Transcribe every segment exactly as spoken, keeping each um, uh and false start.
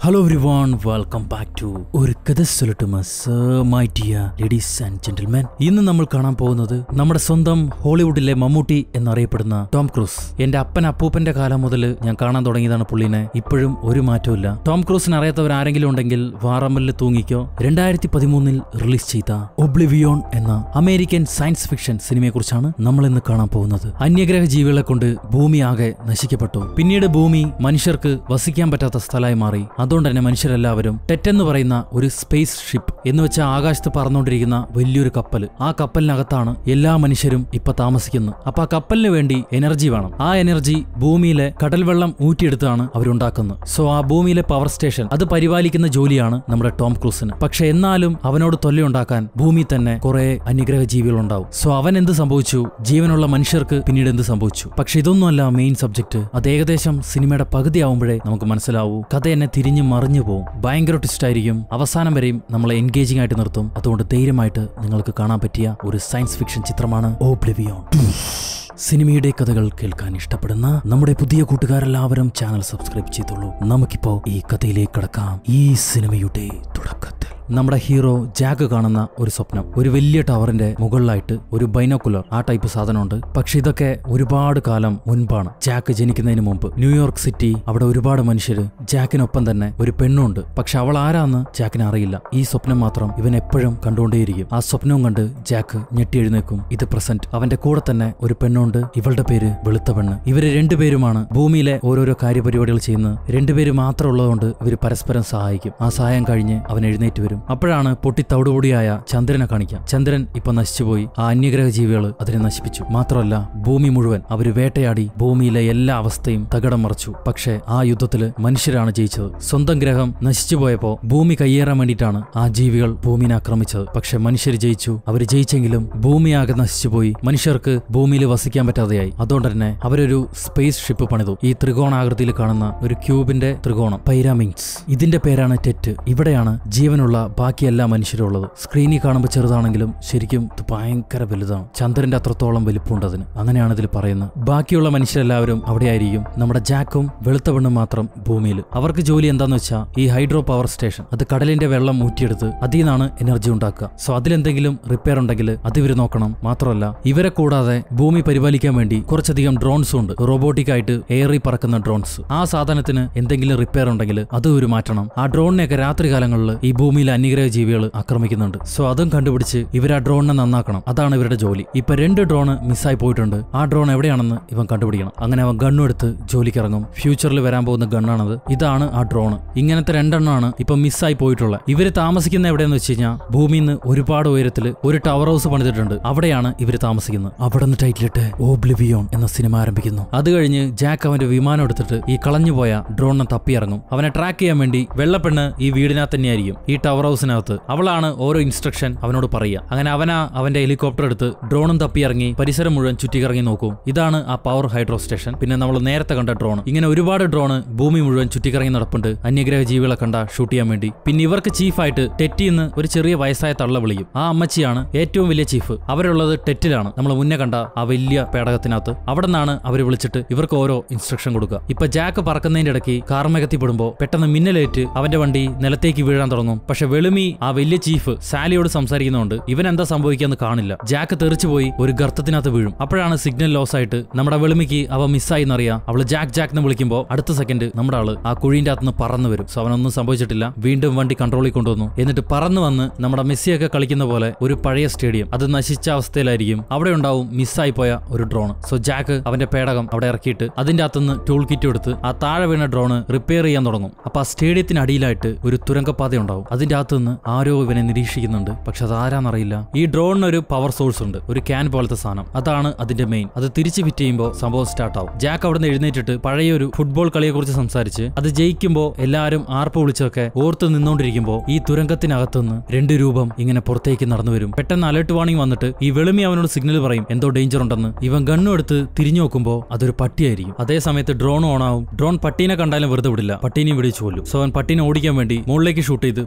Hello everyone, welcome back to ഒരു കഥ Sollattuma, my dear ladies and gentlemen. ഇന്ന് നമ്മൾ കാണാൻ പോകുന്നത് നമ്മുടെ സ്വന്തം ഹോളിവുഡിലെ മമ്മൂട്ടി എന്നറിയപ്പെടുന്ന ടോം ക്രൂസ്. എന്റെ അപ്പൻ അപ്പൂപ്പന്റെ കാലം മുതൽ ഞാൻ കാണാൻ തുടങ്ങിയതാണ് പുള്ളിനെ. ഇപ്പോഴും ഒരു മാറ്റമില്ല. ടോം ക്രൂസിനെ അറിയാത്തവർ ആരെങ്കിലും ഉണ്ടെങ്കിൽ വാറമ്മലിൽ തൂങ്ങിക്കോ. രണ്ടായിരത്തി പതിമൂന്നിൽ റിലീസ് ചെയ്ത ഒബ്ലിവിയോൺ എന്ന അമേരിക്കൻ സയൻസ് ഫിക്ഷൻ സിനിമയെ കുറിച്ചാണ് നമ്മൾ ഇന്ന് കാണാൻ പോകുന്നത്. അന്യഗ്രഹ ജീവികളെ കൊണ്ട് ഭൂമി ആകെ നശിക്കപ്പെട്ടു. പിന്നീട് ഭൂമി മനുഷ്യർക്ക് വസിക്കാൻ പറ്റാത്ത സ്ഥലമായി മാറി. അതുകൊണ്ട് തന്നെ മനുഷ്യരെല്ലാവരും ടെറ്റ് എന്ന് പറയുന്ന ഒരു സ്പേസ് ഷിപ്പ് എന്ന് വെച്ചാൽ ആകാശത്ത് പറന്നുകൊണ്ടിരിക്കുന്ന വലിയൊരു കപ്പൽ, ആ കപ്പലിനകത്താണ് എല്ലാ മനുഷ്യരും ഇപ്പൊ താമസിക്കുന്നത്. അപ്പൊ ആ കപ്പലിന് വേണ്ടി എനർജി വേണം. ആ എനർജി ഭൂമിയിലെ കടൽ വെള്ളം ഊറ്റിയെടുത്താണ് അവരുണ്ടാക്കുന്നത്. സോ ആ ഭൂമിയിലെ പവർ സ്റ്റേഷൻ അത് പരിപാലിക്കുന്ന ജോലിയാണ് നമ്മുടെ ടോം ക്രൂസിന്. പക്ഷെ എന്നാലും അവനോട് തൊല്ലയുണ്ടാക്കാൻ ഭൂമി തന്നെ കുറെ അന്യഗ്രഹ ജീവികൾ ഉണ്ടാവും. സോ അവൻ എന്ത് സംഭവിച്ചു, ജീവനുള്ള മനുഷ്യർക്ക് പിന്നീട് എന്ത് സംഭവിച്ചു. പക്ഷെ ഇതൊന്നുമല്ല മെയിൻ സബ്ജക്ട്. അത് ഏകദേശം സിനിമയുടെ പകുതി ആവുമ്പോഴേ നമുക്ക് മനസ്സിലാവൂ. കഥ എന്നെ തിരിഞ്ഞു മറിഞ്ഞു പോകും. ഭയങ്കര ട്വിസ്റ്റ് ആയിരിക്കും. അവസാനം വരെയും നമ്മളെ എൻഗേജിംഗ് ആയിട്ട് നിർത്തും. അതുകൊണ്ട് ധൈര്യമായിട്ട് നിങ്ങൾക്ക് കാണാൻ പറ്റിയ ഒരു സയൻസ് ഫിക്ഷൻ ചിത്രമാണ് ഒബ്ലിവിയോൺ. സിനിമയുടെ കഥകൾ കേൾക്കാൻ ഇഷ്ടപ്പെടുന്ന നമ്മുടെ പുതിയ കൂട്ടുകാരെല്ലാവരും ചാനൽ സബ്സ്ക്രൈബ് ചെയ്തോളൂ. നമുക്കിപ്പോ ഈ കഥയിലേക്ക് കടക്കാം. ഈ സിനിമയുടെ തുടക്കത്തിൽ നമ്മുടെ ഹീറോ ജാക്ക് കാണുന്ന ഒരു സ്വപ്നം. ഒരു വലിയ ടവറിന്റെ മുകളിലായിട്ട് ഒരു ബൈനോക്കുലർ, ആ ടൈപ്പ് സാധനമുണ്ട്. പക്ഷെ ഇതൊക്കെ ഒരുപാട് കാലം മുൻപാണ്, ജാക്ക് ജനിക്കുന്നതിന് മുമ്പ്. ന്യൂയോർക്ക് സിറ്റി, അവിടെ ഒരുപാട് മനുഷ്യര്. ജാക്കിനൊപ്പം തന്നെ ഒരു പെണ്ണുണ്ട്. പക്ഷെ അവൾ ആരാന്ന് ജാക്കിന് അറിയില്ല. ഈ സ്വപ്നം മാത്രം ഇവൻ എപ്പോഴും കണ്ടുകൊണ്ടേയിരിക്കും. ആ സ്വപ്നവും കണ്ട് ജാക്ക് ഞെട്ടി എഴുന്നേക്കും. ഇത് പ്രസന്റ്. അവന്റെ കൂടെ തന്നെ ഒരു പെണ്ണുണ്ട്. ഇവളുടെ പേര് വെളുത്ത പെണ്ണ്. ഇവര് രണ്ടുപേരുമാണ് ഭൂമിയിലെ ഓരോരോ കാര്യപരിപാടികൾ ചെയ്യുന്നത്. രണ്ടുപേര് മാത്രം ഉള്ളതുകൊണ്ട് ഇവര് പരസ്പരം സഹായിക്കും. ആ സഹായം കഴിഞ്ഞ് അവൻ എഴുന്നേറ്റ് വരും. അപ്പോഴാണ് പൊട്ടി തവിടുപൊടിയായ ചന്ദ്രനെ കാണിക്കാം. ചന്ദ്രൻ ഇപ്പൊ നശിച്ചുപോയി. ആ അന്യഗ്രഹ ജീവികൾ അതിനെ നശിപ്പിച്ചു. മാത്രമല്ല ഭൂമി മുഴുവൻ അവര് വേട്ടയാടി ഭൂമിയിലെ എല്ലാ അവസ്ഥയും തകിടം മറിച്ചു. പക്ഷെ ആ യുദ്ധത്തില് മനുഷ്യരാണ് ജയിച്ചത്. സ്വന്തം ഗ്രഹം നശിച്ചു പോയപ്പോ ഭൂമി കയ്യേറാൻ വേണ്ടിയിട്ടാണ് ആ ജീവികൾ ഭൂമിനെ ആക്രമിച്ചത്. പക്ഷെ മനുഷ്യർ ജയിച്ചു. അവര് ജയിച്ചെങ്കിലും ഭൂമിയാകെ നശിച്ചുപോയി. മനുഷ്യർക്ക് ഭൂമിയിൽ വസിക്കാൻ പറ്റാതെയായി. അതുകൊണ്ട് തന്നെ അവരൊരു സ്പേസ് ഷിപ്പ് പണിതു. ഈ ത്രികോണാകൃതിയിൽ കാണുന്ന ഒരു ക്യൂബിന്റെ ത്രികോണം, പൈരാമിഡ്സ്. ഇതിന്റെ പേരാണ് ടെറ്റ്. ഇവിടെയാണ് ജീവനുള്ള ബാക്കി എല്ലാ മനുഷ്യരും ഉള്ളത്. സ്ക്രീനിൽ കാണുമ്പോൾ ചെറുതാണെങ്കിലും ശരിക്കും ഇത് ഭയങ്കര വലുതാണ്. ചന്ദ്രന്റെ അത്രത്തോളം വലിപ്പമുണ്ട് അതിന്. അങ്ങനെയാണ് ഇതിൽ പറയുന്നത്. ബാക്കിയുള്ള മനുഷ്യരെല്ലാവരും അവിടെ ആയിരിക്കും. നമ്മുടെ ജാക്കും വെളുത്ത പെണ്ണും മാത്രം ഭൂമിയിൽ. അവർക്ക് ജോലി എന്താന്ന് വെച്ചാൽ ഈ ഹൈഡ്രോ പവർ സ്റ്റേഷൻ, അത് കടലിന്റെ വെള്ളം ഊറ്റിയെടുത്ത് അതിൽ നിന്നാണ് എനർജി ഉണ്ടാക്കുക. സോ അതിലെന്തെങ്കിലും റിപ്പയർ ഉണ്ടെങ്കിൽ അത് ഇവർ നോക്കണം. മാത്രമല്ല ഇവരെ കൂടാതെ ഭൂമി പരിപാലിക്കാൻ വേണ്ടി കുറച്ചധികം ഡ്രോൺസും ഉണ്ട്. റോബോട്ടിക് ആയിട്ട് എയറിൽ പറക്കുന്ന ഡ്രോൺസ്. ആ സാധനത്തിന് എന്തെങ്കിലും റിപ്പയർ ഉണ്ടെങ്കിൽ അത് ഒരു മാറ്റണം. ആ ഡ്രോണിനെയൊക്കെ രാത്രി കാലങ്ങളിൽ ഈ ഭൂമിയിൽ അന്യഗ്രഹ ജീവികൾ ആക്രമിക്കുന്നുണ്ട്. സോ അതും കണ്ടുപിടിച്ച് ഇവർ ആ ഡ്രോണിനെ നന്നാക്കണം. അതാണ് ഇവരുടെ ജോലി. ഇപ്പൊ രണ്ട് ഡ്രോണ് മിസ്സായി പോയിട്ടുണ്ട്. ആ ഡ്രോൺ എവിടെയാണെന്ന് ഇവൻ കണ്ടുപിടിക്കണം. അങ്ങനെ അവൻ ഗണ്ണും എടുത്ത് ജോലിക്ക് ഇറങ്ങും. ഫ്യൂച്ചറിൽ വരാൻ പോകുന്ന ഗണ്ണാണത്. ഇതാണ് ആ ഡ്രോൺ. ഇങ്ങനത്തെ രണ്ടെണ്ണമാണ് ഇപ്പൊ മിസ്സായി പോയിട്ടുള്ളത്. ഇവര് താമസിക്കുന്ന എവിടെയെന്ന് വെച്ച് കഴിഞ്ഞാൽ ഭൂമിയിൽ നിന്ന് ഒരുപാട് ഉയരത്തിൽ ഒരു ടവർ ഹൗസ് പണിതിട്ടുണ്ട്. അവിടെയാണ് ഇവര് താമസിക്കുന്നത്. അവിടെ നിന്ന് ടൈറ്റിലിട്ട് ഒബ്ലിവിയോൺ എന്ന സിനിമ ആരംഭിക്കുന്നു. അത് കഴിഞ്ഞ് ജാക്ക് അവന്റെ വിമാനം എടുത്തിട്ട് ഈ കളഞ്ഞുപോയ ഡ്രോണിനെ തപ്പിയിറങ്ങും. അവനെ ട്രാക്ക് ചെയ്യാൻ വേണ്ടി വെള്ളപ്പെണ്ണ് ഈ വീടിനകത്ത് തന്നെയായിരിക്കും, ഈ ടവർ ഹൗസിനകത്ത്. അവളാണ് ഓരോ ഇൻസ്ട്രക്ഷൻ അവനോട് പറയുക. അങ്ങനെ അവനാ അവന്റെ ഹെലികോപ്റ്റർ എടുത്ത് ഡ്രോണും തപ്പിയിറങ്ങി പരിസരം മുഴുവൻ ചുറ്റിക്കിറങ്ങി നോക്കും. ഇതാണ് ആ പവർ ഹൈഡ്രോ സ്റ്റേഷൻ. പിന്നെ നമ്മൾ നേരത്തെ കണ്ട ഡ്രോൺ. ഇങ്ങനെ ഒരുപാട് ഡ്രോണ് ഭൂമി മുഴുവൻ ചുറ്റിക്കിറങ്ങി നടപ്പുണ്ട് അന്യഗ്രഹ ജീവികളെ കണ്ട ഷൂട്ട് ചെയ്യാൻ വേണ്ടി. പിന്നെ ഇവർക്ക് ചീഫായിട്ട് ടെറ്റിന്ന് ഒരു ചെറിയ വയസ്സായ തള്ള വിളിക്കും. ആ അമ്മച്ചിയാണ് ഏറ്റവും വലിയ ചീഫ്. അവരുള്ളത് ടെറ്റിലാണ്, നമ്മൾ മുന്നേ കണ്ട ആ വലിയ പേടകത്തിനകത്ത്. അവിടെ നിന്നാണ് അവർ വിളിച്ചിട്ട് ഇവർക്ക് ഓരോ ഇൻസ്ട്രക്ഷൻ കൊടുക്കുക. ഇപ്പൊ ജാക്ക് പറക്കുന്നതിന്റെ ഇടയ്ക്ക് കാർമേഘത്തിപ്പെടുമ്പോ പെട്ടെന്ന് മിന്നലേറ്റ് അവന്റെ വണ്ടി നിലത്തേക്ക് വീഴാൻ തുടങ്ങും. പക്ഷെ വെളുമി, ആ വലിയ ചീഫ്, സാലിയോട് സംസാരിക്കുന്നുണ്ട്. ഇവൻ എന്താ സംഭവിക്കാന്ന് കാണില്ല. ജാക്ക് തെറിച്ചു പോയി ഒരു ഗർത്തത്തിനകത്ത് വീഴും. അപ്പോഴാണ് സിഗ്നൽ ലോസ് ആയിട്ട് നമ്മുടെ വെളുമിക്ക് അവ മിസ്സായി എന്നറിയാം. അവള് ജാക്ക് ജാക്ക് എന്ന് വിളിക്കുമ്പോ അടുത്ത സെക്കൻഡ് നമ്മുടെ ആള് ആ കുഴിന്റെ അകത്തുനിന്ന് പറന്നു വരും. സോ അവനൊന്നും സംഭവിച്ചിട്ടില്ല. വീണ്ടും വണ്ടി കൺട്രോളിൽ കൊണ്ടുവന്നു. എന്നിട്ട് പറന്നു വന്ന് നമ്മുടെ മെസ്സിയൊക്കെ കളിക്കുന്ന പോലെ ഒരു പഴയ സ്റ്റേഡിയം, അത് നശിച്ച അവസ്ഥയിലായിരിക്കും. അവിടെ ഉണ്ടാവും മിസ്സായി പോയ ഒരു ഡ്രോൺ. സോ ജാക്ക് അവന്റെ പേടകം അവിടെ ഇറക്കിയിട്ട് അതിന്റെ അകത്തുനിന്ന് ടൂൾ കിറ്റ് എടുത്ത് ആ താഴെ വീണ ഡ്രോണ് റിപ്പയർ ചെയ്യാൻ തുടങ്ങും. അപ്പൊ ആ സ്റ്റേഡിയത്തിന് അടിയിലായിട്ട് ഒരു തുരങ്കപ്പാത ഉണ്ടാവും. അതിന്റെ അകത്തുനിന്ന് ആരോ ഇവനെ നിരീക്ഷിക്കുന്നുണ്ട്. പക്ഷെ അത് ആരാന്നറിയില്ല. ഈ ഡ്രോണിന് ഒരു പവർ സോഴ്സ് ഉണ്ട്, ഒരു ക്യാൻ പോലത്തെ സാധനം. അതാണ് അതിന്റെ മെയിൻ. അത് തിരിച്ച് ഫിറ്റ് ചെയ്യുമ്പോൾ സംഭവം സ്റ്റാർട്ട് ആവും. ജാക്ക് അവിടെ നിന്ന് എഴുന്നേറ്റിട്ട് പഴയൊരു ഫുട്ബോൾ കളിയെ കുറിച്ച് സംസാരിച്ച് അത് ജയിക്കുമ്പോൾ എല്ലാവരും ആർപ്പ് വിളിച്ചൊക്കെ ഓർത്ത് നിന്നോണ്ടിരിക്കുമ്പോൾ ഈ തുരങ്കത്തിനകത്തുനിന്ന് രണ്ട് രൂപം ഇങ്ങനെ പുറത്തേക്ക് നടന്നു വരും. പെട്ടെന്ന് അലർട്ട് വാർണിംഗ് വന്നിട്ട് ഈ വെളുമി അവനോട് സിഗ്നൽ പറയും എന്തോ ഡേഞ്ചർ ഉണ്ടെന്ന്. ഇവൻ ഗണ്ണും എടുത്ത് തിരിഞ്ഞു നോക്കുമ്പോൾ അതൊരു പട്ടിയായിരിക്കും. അതേ സമയത്ത് ഡ്രോൺ ഓൺ ആവും. ഡ്രോൺ പട്ടീനെ കണ്ടാലും വെറുതെ വിടില്ല, പട്ടീനെ വെടിച്ചു കൊല്ലും. സോ അവൻ പട്ടീനെ ഓടിക്കാൻ വേണ്ടി മുകളിലേക്ക് ഷൂട്ട് ചെയ്ത് പട്ടീനെ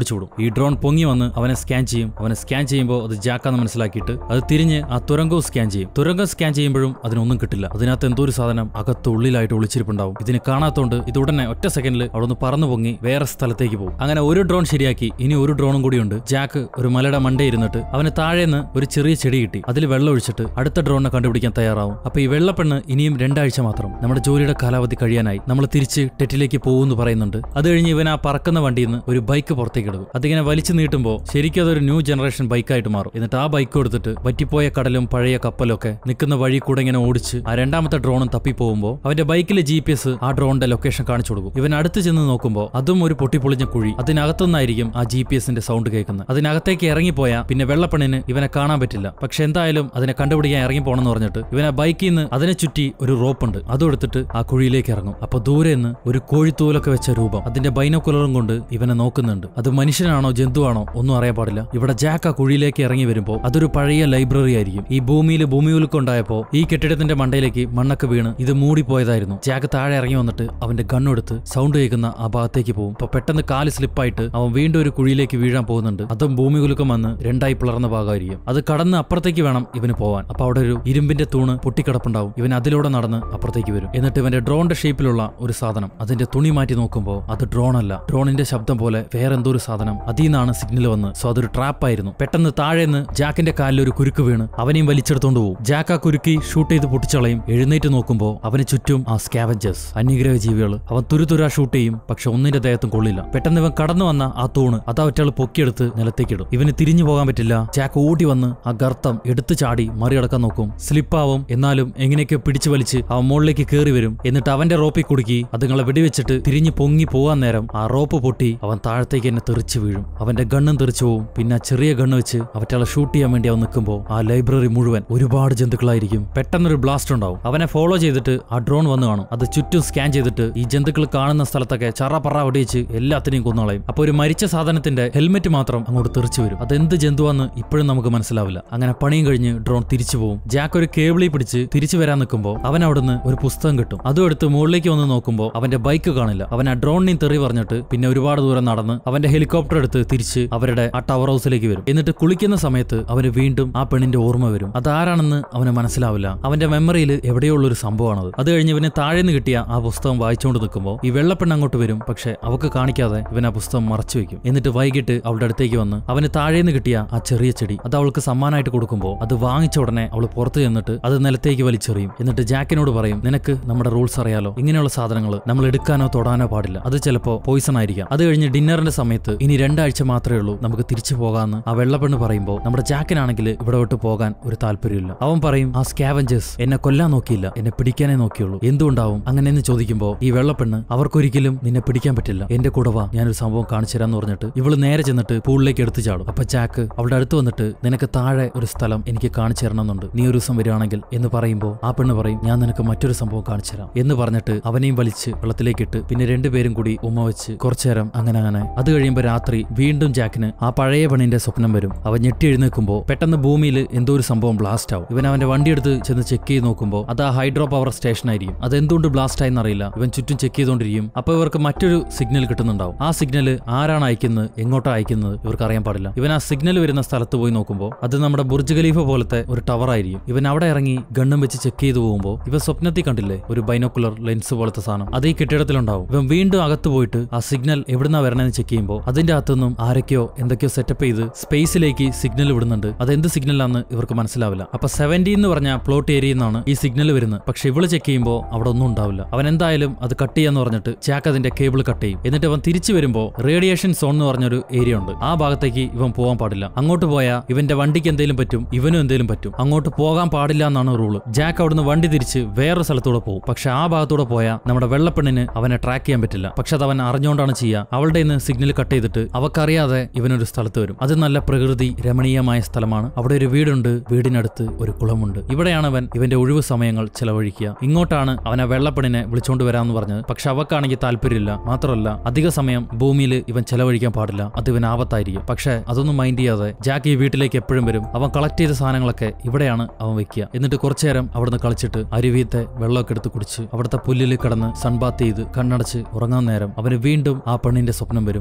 ഓടിച്ചുവിടും. ഈ ഡ്രോൺ പൊങ്ങി വന്ന് അവനെ സ്കാൻ ചെയ്യും. അവനെ സ്കാൻ ചെയ്യുമ്പോൾ അത് ജാക്കാന്ന് മനസ്സിലാക്കിയിട്ട് അത് തിരിഞ്ഞ് ആ തുരങ്കവും സ്കാൻ ചെയ്യും. തുരങ്കം സ്കാൻ ചെയ്യുമ്പോഴും അതിനൊന്നും കിട്ടില്ല. അതിനകത്ത് എന്തോ ഒരു സാധനം അകത്ത് ഉള്ളിലായിട്ട് ഒളിച്ചിരിപ്പുണ്ടാവും. ഇതിന് കാണാത്തോണ്ട് ഇത് ഉടനെ ഒറ്റ സെക്കൻഡിൽ അവിടെ നിന്ന് പറന്നു പൊങ്ങി വേറെ സ്ഥലത്തേക്ക് പോകും. അങ്ങനെ ഒരു ഡ്രോൺ ശരിയാക്കി. ഇനി ഒരു ഡ്രോണും കൂടിയുണ്ട്. ജാക്ക് ഒരു മലയുടെ മണ്ടേ ഇരുന്നിട്ട് അവന് താഴേന്ന് ഒരു ചെറിയ ചെടി കിട്ടി. അതിൽ വെള്ളം ഒഴിച്ചിട്ട് അടുത്ത ഡ്രോണിനെ കണ്ടുപിടിക്കാൻ തയ്യാറാവും. അപ്പൊ ഈ വെള്ളപ്പെണ്ണ് ഇനിയും രണ്ടാഴ്ച മാത്രം, നമ്മുടെ ജോലിയുടെ കാലാവധി കഴിയാനായി നമ്മൾ തിരിച്ച് ടെറ്റിലേക്ക് പോകുമെന്ന് പറയുന്നുണ്ട്. അത് കഴിഞ്ഞ് ഇവൻ ആ പറക്കുന്ന വണ്ടിയിൽ നിന്ന് ഒരു ബൈക്ക് പുറത്തേക്ക് എടുക്കും. അതിങ്ങനെ വലിച്ചു നീട്ടുമ്പോൾ ശരിക്കും അതൊരു ന്യൂ ജനറേഷൻ ബൈക്കായിട്ട് മാറും. എന്നിട്ട് ആ ബൈക്ക് കൊടുത്തിട്ട് വറ്റിപ്പോയ കടലും പഴയ കപ്പലും ഒക്കെ നിൽക്കുന്ന വഴി കൂടെ ഇങ്ങനെ ഓടിച്ച് ആ രണ്ടാമത്തെ ഡ്രോണും തപ്പി പോകുമ്പോൾ അവന്റെ ബൈക്കിലെ ജി പി എസ് ആ ഡ്രോണിന്റെ ലൊക്കേഷൻ കാണിച്ചു കൊടുക്കും. ഇവൻ അടുത്ത് ചെന്ന് നോക്കുമ്പോൾ അതും ഒരു പൊട്ടിപ്പൊളിഞ്ഞ കുഴി. അതിനകത്തുനിന്നായിരിക്കും ആ ജി പി എസിന്റെ സൗണ്ട് കേൾക്കുന്നത്. അതിനകത്തേക്ക് ഇറങ്ങിപ്പോയാ പിന്നെ വെള്ളപ്പെണ്ണിന് ഇവനെ കാണാൻ പറ്റില്ല. പക്ഷെ എന്തായാലും അതിനെ കണ്ടുപിടിക്കാൻ ഇറങ്ങി പോകണമെന്ന് പറഞ്ഞിട്ട് ഇവൻ ആ ബൈക്കിൽ നിന്ന് അതിനെ ചുറ്റി ഒരു റോപ്പ് ഉണ്ട്, അതും എടുത്തിട്ട് ആ കുഴിയിലേക്ക് ഇറങ്ങും. അപ്പൊ ദൂരെ നിന്ന് ഒരു കോഴിത്തൂലൊക്കെ വെച്ച രൂപം അതിന്റെ ബൈനോക്കുലറും കൊണ്ട് ഇവനെ നോക്കുന്നുണ്ട്. അത് മനുഷ്യനാണോ ജന്തുവാണോ ഒന്നും അറിയാൻ പാടില്ല. ഇവിടെ ജാക്ക് ആ കുഴിയിലേക്ക് ഇറങ്ങി വരുമ്പോൾ അതൊരു പഴയ ലൈബ്രറി ആയിരിക്കും. ഈ ഭൂമിയിൽ ഭൂമിയുലുക്കം ഉണ്ടായപ്പോ ഈ കെട്ടിടത്തിന്റെ മണ്ടയിലേക്ക് മണ്ണൊക്കെ വീണ് ഇത് മൂടിപ്പോയതായിരുന്നു. ജാക്ക് താഴെ ഇറങ്ങി വന്നിട്ട് അവന്റെ ഗണ്ണെടുത്ത് സൗണ്ട് കേൾക്കുന്ന ആ ഭാഗത്തേക്ക് പോകും. അപ്പൊ പെട്ടെന്ന് കാല് സ്ലിപ്പായിട്ട് അവൻ വീണ്ടും ഒരു കുഴിയിലേക്ക് വീഴാൻ പോകുന്നുണ്ട്. അതും ഭൂമികുലുക്കം വന്ന് രണ്ടായി പിളർന്ന ഭാഗമായിരിക്കും. അത് കടന്ന് അപ്പുറത്തേക്ക് വേണം ഇവന് പോവാൻ. അപ്പൊ അവിടെ ഒരു ഇരുമ്പിന്റെ തൂണ് പൊട്ടിക്കിടപ്പുണ്ടാവും. ഇവൻ അതിലൂടെ നടന്ന് അപ്പുറത്തേക്ക് വരും. എന്നിട്ട് ഇവന്റെ ഡ്രോണിന്റെ ഷേപ്പിലുള്ള ഒരു സാധനം അതിന്റെ തുണി മാറ്റി നോക്കുമ്പോൾ അത് ഡ്രോൺ അല്ല. ഡ്രോണിന്റെ ശബ്ദം പോലെ വേറെ എന്തോ ഒരു സാധനം അതിൽ നിന്നാണ് സിഗ്നൽ വന്ന്. സോ അതൊരു ട്രാപ്പ് ആയിരുന്നു. പെട്ടെന്ന് താഴേന്ന് ജാക്കിന്റെ കാലിൽ ഒരു കുരുക്ക് വീണ് അവനെയും വലിച്ചെടുത്തോണ്ട് പോകും. ജാക്ക് ആ കുരുക്കി ഷൂട്ട് ചെയ്ത് പൊട്ടിച്ചളയും. എഴുന്നേറ്റ് നോക്കുമ്പോൾ അവന് ചുറ്റും ആ സ്കാവഞ്ചേഴ്സ് അന്യഗ്രഹ ജീവികൾ. അവൻ തുരുതുരാ ഷൂട്ട് ചെയ്യും. പക്ഷെ ഒന്നിന്റെ ദേഹത്തും കൊള്ളില്ല. പെട്ടെന്ന് ഇവൻ കടന്നു വന്ന ആ തൂണ് അതാ ഒറ്റയാൾ പൊക്കിയെടുത്ത് നിലത്തേക്കിടും. ഇവന് തിരിഞ്ഞു പോകാൻ പറ്റില്ല. ജാക്ക് ഓടി വന്ന് ആ ഗർത്തം എടുത്തു ചാടി മറികടക്കാൻ നോക്കും. സ്ലിപ്പാവും. എന്നാലും എങ്ങനെയൊക്കെ പിടിച്ചു വലിച്ച് അവൻ മുകളിലേക്ക് കയറി വരും. എന്നിട്ട് അവന്റെ റോപ്പിൽ കുടുക്കി അതുങ്ങളെ വെടിവെച്ചിട്ട് തിരിഞ്ഞു പൊങ്ങി പോകാൻ നേരം ആ റോപ്പ് പൊട്ടി അവൻ താഴത്തേക്ക് തന്നെ തെറിച്ചു വീഴും. അവന്റെ ഗണ്ണും തെറിച്ചു പോവും. പിന്നെ ആ ചെറിയ ഗണ്ണ് വെച്ച് അവറ്റകളെ ഷൂട്ട് ചെയ്യാൻ വേണ്ടി അവൻ നിൽക്കുമ്പോൾ ആ ലൈബ്രറി മുഴുവൻ ഒരുപാട് ജന്തുക്കളായിരിക്കും. പെട്ടെന്നൊരു ബ്ലാസ്റ്റ് ഉണ്ടാവും. അവനെ ഫോളോ ചെയ്തിട്ട് ആ ഡ്രോൺ വന്ന് കാണും. അത് ചുറ്റും സ്കാൻ ചെയ്തിട്ട് ഈ ജന്തുക്കൾ കാണുന്ന സ്ഥലത്തൊക്കെ ചറ പറ വെടിവെച്ച് എല്ലാത്തിനെയും കൊന്നുകളയും. അപ്പൊ ഒരു മരിച്ച സാധനത്തിന്റെ ഹെൽമെറ്റ് മാത്രം അങ്ങോട്ട് തെറിച്ചു വരും. അതെന്ത് ജന്തുവാന്ന് ഇപ്പോഴും നമുക്ക് മനസ്സിലാവില്ല. അങ്ങനെ പണിയും കഴിഞ്ഞ് ഡ്രോൺ തിരിച്ചു പോകും. ജാക്ക് ഒരു കേബിളിൽ പിടിച്ച് തിരിച്ചു വരാൻ നിൽക്കുമ്പോൾ അവൻ അവിടുന്ന് ഒരു പുസ്തകം കിട്ടും. അതും എടുത്ത് മുകളിലേക്ക് വന്ന് നോക്കുമ്പോൾ അവന്റെ ബൈക്ക് കാണില്ല. അവൻ ആ ഡ്രോണിനെയും തെറി പറഞ്ഞിട്ട് പിന്നെ ഒരുപാട് ദൂരം നടന്ന് അവന്റെ ഹെലികോപ്റ്റർ എടുത്ത് തിരിച്ച് അവരുടെ ആ ടവർ ഹൗസിലേക്ക് വരും. എന്നിട്ട് കുളിക്കുന്ന സമയത്ത് അവന് വീണ്ടും ആ പെണ്ണിന്റെ ഓർമ്മ വരും. അതാരാണെന്ന് അവന് മനസ്സിലാവില്ല. അവന്റെ മെമ്മറിയിൽ എവിടെയുള്ള ഒരു സംഭവമാണത്. അത് കഴിഞ്ഞ് ഇവന് താഴേന്ന് കിട്ടിയ ആ പുസ്തകം വായിച്ചുകൊണ്ട് നിൽക്കുമ്പോൾ ഈ വെള്ളപ്പെണ്ണ് അങ്ങോട്ട് വരും. പക്ഷെ അവക്ക് കാണിക്കാതെ ഇവൻ ആ പുസ്തകം മറച്ചു വെക്കും. എന്നിട്ട് വൈകിട്ട് അവളുടെ അടുത്തേക്ക് വന്ന് അവന് താഴേന്ന് കിട്ടിയ ആ ചെറിയ ചെടി അത് അവൾക്ക് സമ്മാനമായിട്ട് കൊടുക്കുമ്പോൾ അത് വാങ്ങിച്ച ഉടനെ അവൾ പുറത്ത് ചെന്നിട്ട് അത് നിലത്തേക്ക് വലിച്ചെറിയും. എന്നിട്ട് ജാക്കിനോട് പറയും, നിനക്ക് നമ്മുടെ റൂൾസ് അറിയാലോ, ഇങ്ങനെയുള്ള സാധനങ്ങൾ നമ്മൾ എടുക്കാനോ തൊടാനോ പാടില്ല, അത് ചിലപ്പോ പോയിസൺ ആയിരിക്കാം. അത് കഴിഞ്ഞ് ഡിന്നറിന്റെ സമയത്ത് ഇനി രണ്ടാഴ്ച മാത്രമേ ഉള്ളൂ, നമുക്ക് തിരിച്ചു പോകാമെന്ന് ആ വെള്ളപ്പെണ്ണ് പറയുമ്പോൾ നമ്മുടെ ജാക്കിനാണെങ്കിൽ ഇവിടെ വിട്ട് പോകാൻ ഒരു താല്പര്യമില്ല. അവൻ പറയും, ആ സ്കാവഞ്ചേഴ്സ് എന്നെ കൊല്ലാൻ നോക്കിയില്ല, എന്നെ പിടിക്കാനേ നോക്കിയുള്ളൂ, എന്തുകൊണ്ടാവും അങ്ങനെയെന്ന് ചോദിക്കുമ്പോൾ ഈ വെള്ളപ്പെണ്ണ് അവർക്കൊരിക്കലും നിന്നെ പിടിക്കാൻ പറ്റില്ല, എന്റെ കൂടെ വാ, ഞാനൊരു സംഭവം കാണിച്ചു തരാന്ന് പറഞ്ഞിട്ട് ഇവള് നേരെ ചെന്നിട്ട് പൂളിലേക്ക് എടുത്തു ചാടും. അപ്പൊ ജാക്ക് അവളുടെ അടുത്ത് വന്നിട്ട് നിനക്ക് താഴെ ഒരു സ്ഥലം എനിക്ക് കാണിച്ചു തരണമെന്നുണ്ട്, നീ ഒരു ദിവസം വരികയാണെങ്കിൽ എന്ന് പറയുമ്പോൾ ആ പെണ്ണ് പറയും, ഞാൻ നിനക്ക് മറ്റൊരു സംഭവം കാണിച്ചു തരാം എന്ന് പറഞ്ഞിട്ട് അവനെയും വലിച്ച് വെള്ളത്തിലേക്ക് ഇട്ട് പിന്നെ രണ്ടുപേരും കൂടി ഉമ്മ വെച്ച് കുറച്ചു നേരം അങ്ങനെ അങ്ങനെ. അത് കഴിയുമ്പോൾ രാത്രി വീണ്ടും ജാക്കിന് ആ പഴയ പെണ്ണിന്റെ സ്വപ്നം വരും. അവൻ ഞെട്ടി എഴുന്നേൽക്കുമ്പോൾ പെട്ടെന്ന് ഭൂമിയിൽ എന്തോ ഒരു സംഭവം ബ്ലാസ്റ്റ് ആവും. ഇവൻ അവന്റെ വണ്ടി എടുത്ത് ചെന്ന് ചെക്ക് ചെയ്ത് നോക്കുമ്പോൾ അത് ആ ഹൈഡ്രോ പവർ സ്റ്റേഷൻ ആയിരിക്കും. അത് എന്തുകൊണ്ട് ബ്ലാസ്റ്റ് ആയെന്ന് അറിയില്ല. ഇവൻ ചുറ്റും ചെക്ക് ചെയ്തുകൊണ്ടിരിക്കും. അപ്പൊ ഇവർക്ക് മറ്റൊരു സിഗ്നൽ കിട്ടുന്നുണ്ടാവും. ആ സിഗ്നൽ ആരാണ് അയക്കുന്നത്, എങ്ങോട്ടാണ് അയക്കുന്നത് ഇവർക്ക് അറിയാൻ പാടില്ല. ഇവൻ ആ സിഗ്നൽ വരുന്ന സ്ഥലത്ത് പോയി നോക്കുമ്പോൾ അത് നമ്മുടെ ബുർജ് ഖലീഫ പോലത്തെ ഒരു ടവർ ആയിരിക്കും. ഇവൻ അവിടെ ഇറങ്ങി ഗണ്ണും വെച്ച് ചെക്ക് ചെയ്ത് പോകുമ്പോൾ ഇവ സ്വപ്നത്തിൽ കണ്ടില്ലേ ഒരു ബൈനോക്കുലർ ലെൻസ് പോലത്തെ സാധനം, അത് ഈ കെട്ടിടത്തിലുണ്ടാവും. ഇവൻ വീണ്ടും അകത്ത് പോയിട്ട് ആ സിഗ്നൽ എവിടുന്നാ വരണമെന്ന് ചെക്ക് ചെയ്യുമ്പോൾ അതിന്റെ അകത്തുനിന്നും ആരൊക്കെയോ എന്തൊക്കെയോ സെറ്റപ്പ് ചെയ്ത് സ്പേസിലേക്ക് സിഗ്നൽ വിടുന്നുണ്ട്. അതെന്ത് സിഗ്നലാന്ന് ഇവർക്ക് മനസ്സിലാവില്ല. അപ്പൊ സെവന്റി എന്ന് പറഞ്ഞ പ്ലോട്ട് ഏരിയയിൽ നിന്നാണ് ഈ സിഗ്നൽ വരുന്നത്. പക്ഷെ ഇവള് ചെക്ക് ചെയ്യുമ്പോൾ അവിടെ ഒന്നും ഉണ്ടാവില്ല. അവൻ എന്തായാലും അത് കട്ട് ചെയ്യാന്ന് പറഞ്ഞിട്ട് ജാക്ക് അതിന്റെ കേബിൾ കട്ട് ചെയ്യും. എന്നിട്ട് അവൻ തിരിച്ചു വരുമ്പോൾ റേഡിയേഷൻ സോൺ എന്ന് പറഞ്ഞൊരു ഏരിയ ഉണ്ട്. ആ ഭാഗത്തേക്ക് ഇവൻ പോകാൻ പാടില്ല. അങ്ങോട്ട് പോയാൽ ഇവന്റെ വണ്ടിക്ക് എന്തെങ്കിലും പറ്റും, ഇവനും എന്തെങ്കിലും പറ്റും. അങ്ങോട്ട് പോകാൻ പാടില്ല എന്നാണ് റൂള്. ജാക്ക് അവിടുന്ന് വണ്ടി തിരിച്ച് വേറൊരു സ്ഥലത്തൂടെ പോകും. പക്ഷെ ആ ഭാഗത്തൂടെ പോയാൽ നമ്മുടെ വെള്ളപ്പെണ്ണിന് അവനെ ട്രാക്ക് ചെയ്യാൻ പറ്റില്ല. പക്ഷെ അത് അവൻ അറിഞ്ഞുകൊണ്ടാണ് ചെയ്യുക. അവളുടെ ഇന്ന് സിഗ്നൽ കട്ട് ചെയ്തിട്ട് അവക്കറിയാതെ ഇവനൊരു സ്ഥലത്ത് വരും. അത് നല്ല പ്രകൃതി രമണീയമായ സ്ഥലമാണ്. അവിടെ ഒരു വീടുണ്ട്, വീടിനടുത്ത് ഒരു കുളമുണ്ട്. ഇവിടെയാണ് അവൻ ഇവന്റെ ഒഴിവ് സമയങ്ങൾ ചെലവഴിക്കുക. ഇങ്ങോട്ടാണ് അവനെ വെള്ളപ്പെണ്ണിനെ വിളിച്ചോണ്ട് വരാമെന്ന് പറഞ്ഞത്. പക്ഷെ അവക്കാണെങ്കിൽ താല്പര്യമില്ല. മാത്രമല്ല അധിക സമയം ഭൂമിയിൽ ഇവൻ ചെലവഴിക്കാൻ പാടില്ല, അത് ഇവൻ ആപത്തായിരിക്കും. പക്ഷെ അതൊന്നും മൈൻഡ് ചെയ്യാതെ ജാക്ക് ഈ വീട്ടിലേക്ക് എപ്പോഴും വരും. അവൻ കളക്ട് ചെയ്ത സാധനങ്ങളൊക്കെ ഇവിടെയാണ് അവൻ വെക്കുക. എന്നിട്ട് കുറച്ചു നേരം അവിടുന്ന് കളിച്ചിട്ട് അരുവിയത്തെ വെള്ളമൊക്കെ എടുത്ത് കുടിച്ച് അവിടുത്തെ പുല്ലിൽ കിടന്ന് സൺബാത്ത് ചെയ്ത് കണ്ണടച്ച് ഉറങ്ങാൻ നേരം അവന് വീണ്ടും ആ പെണ്ണിന്റെ സ്വപ്നം വരും. അവൻ ഞെട്ടി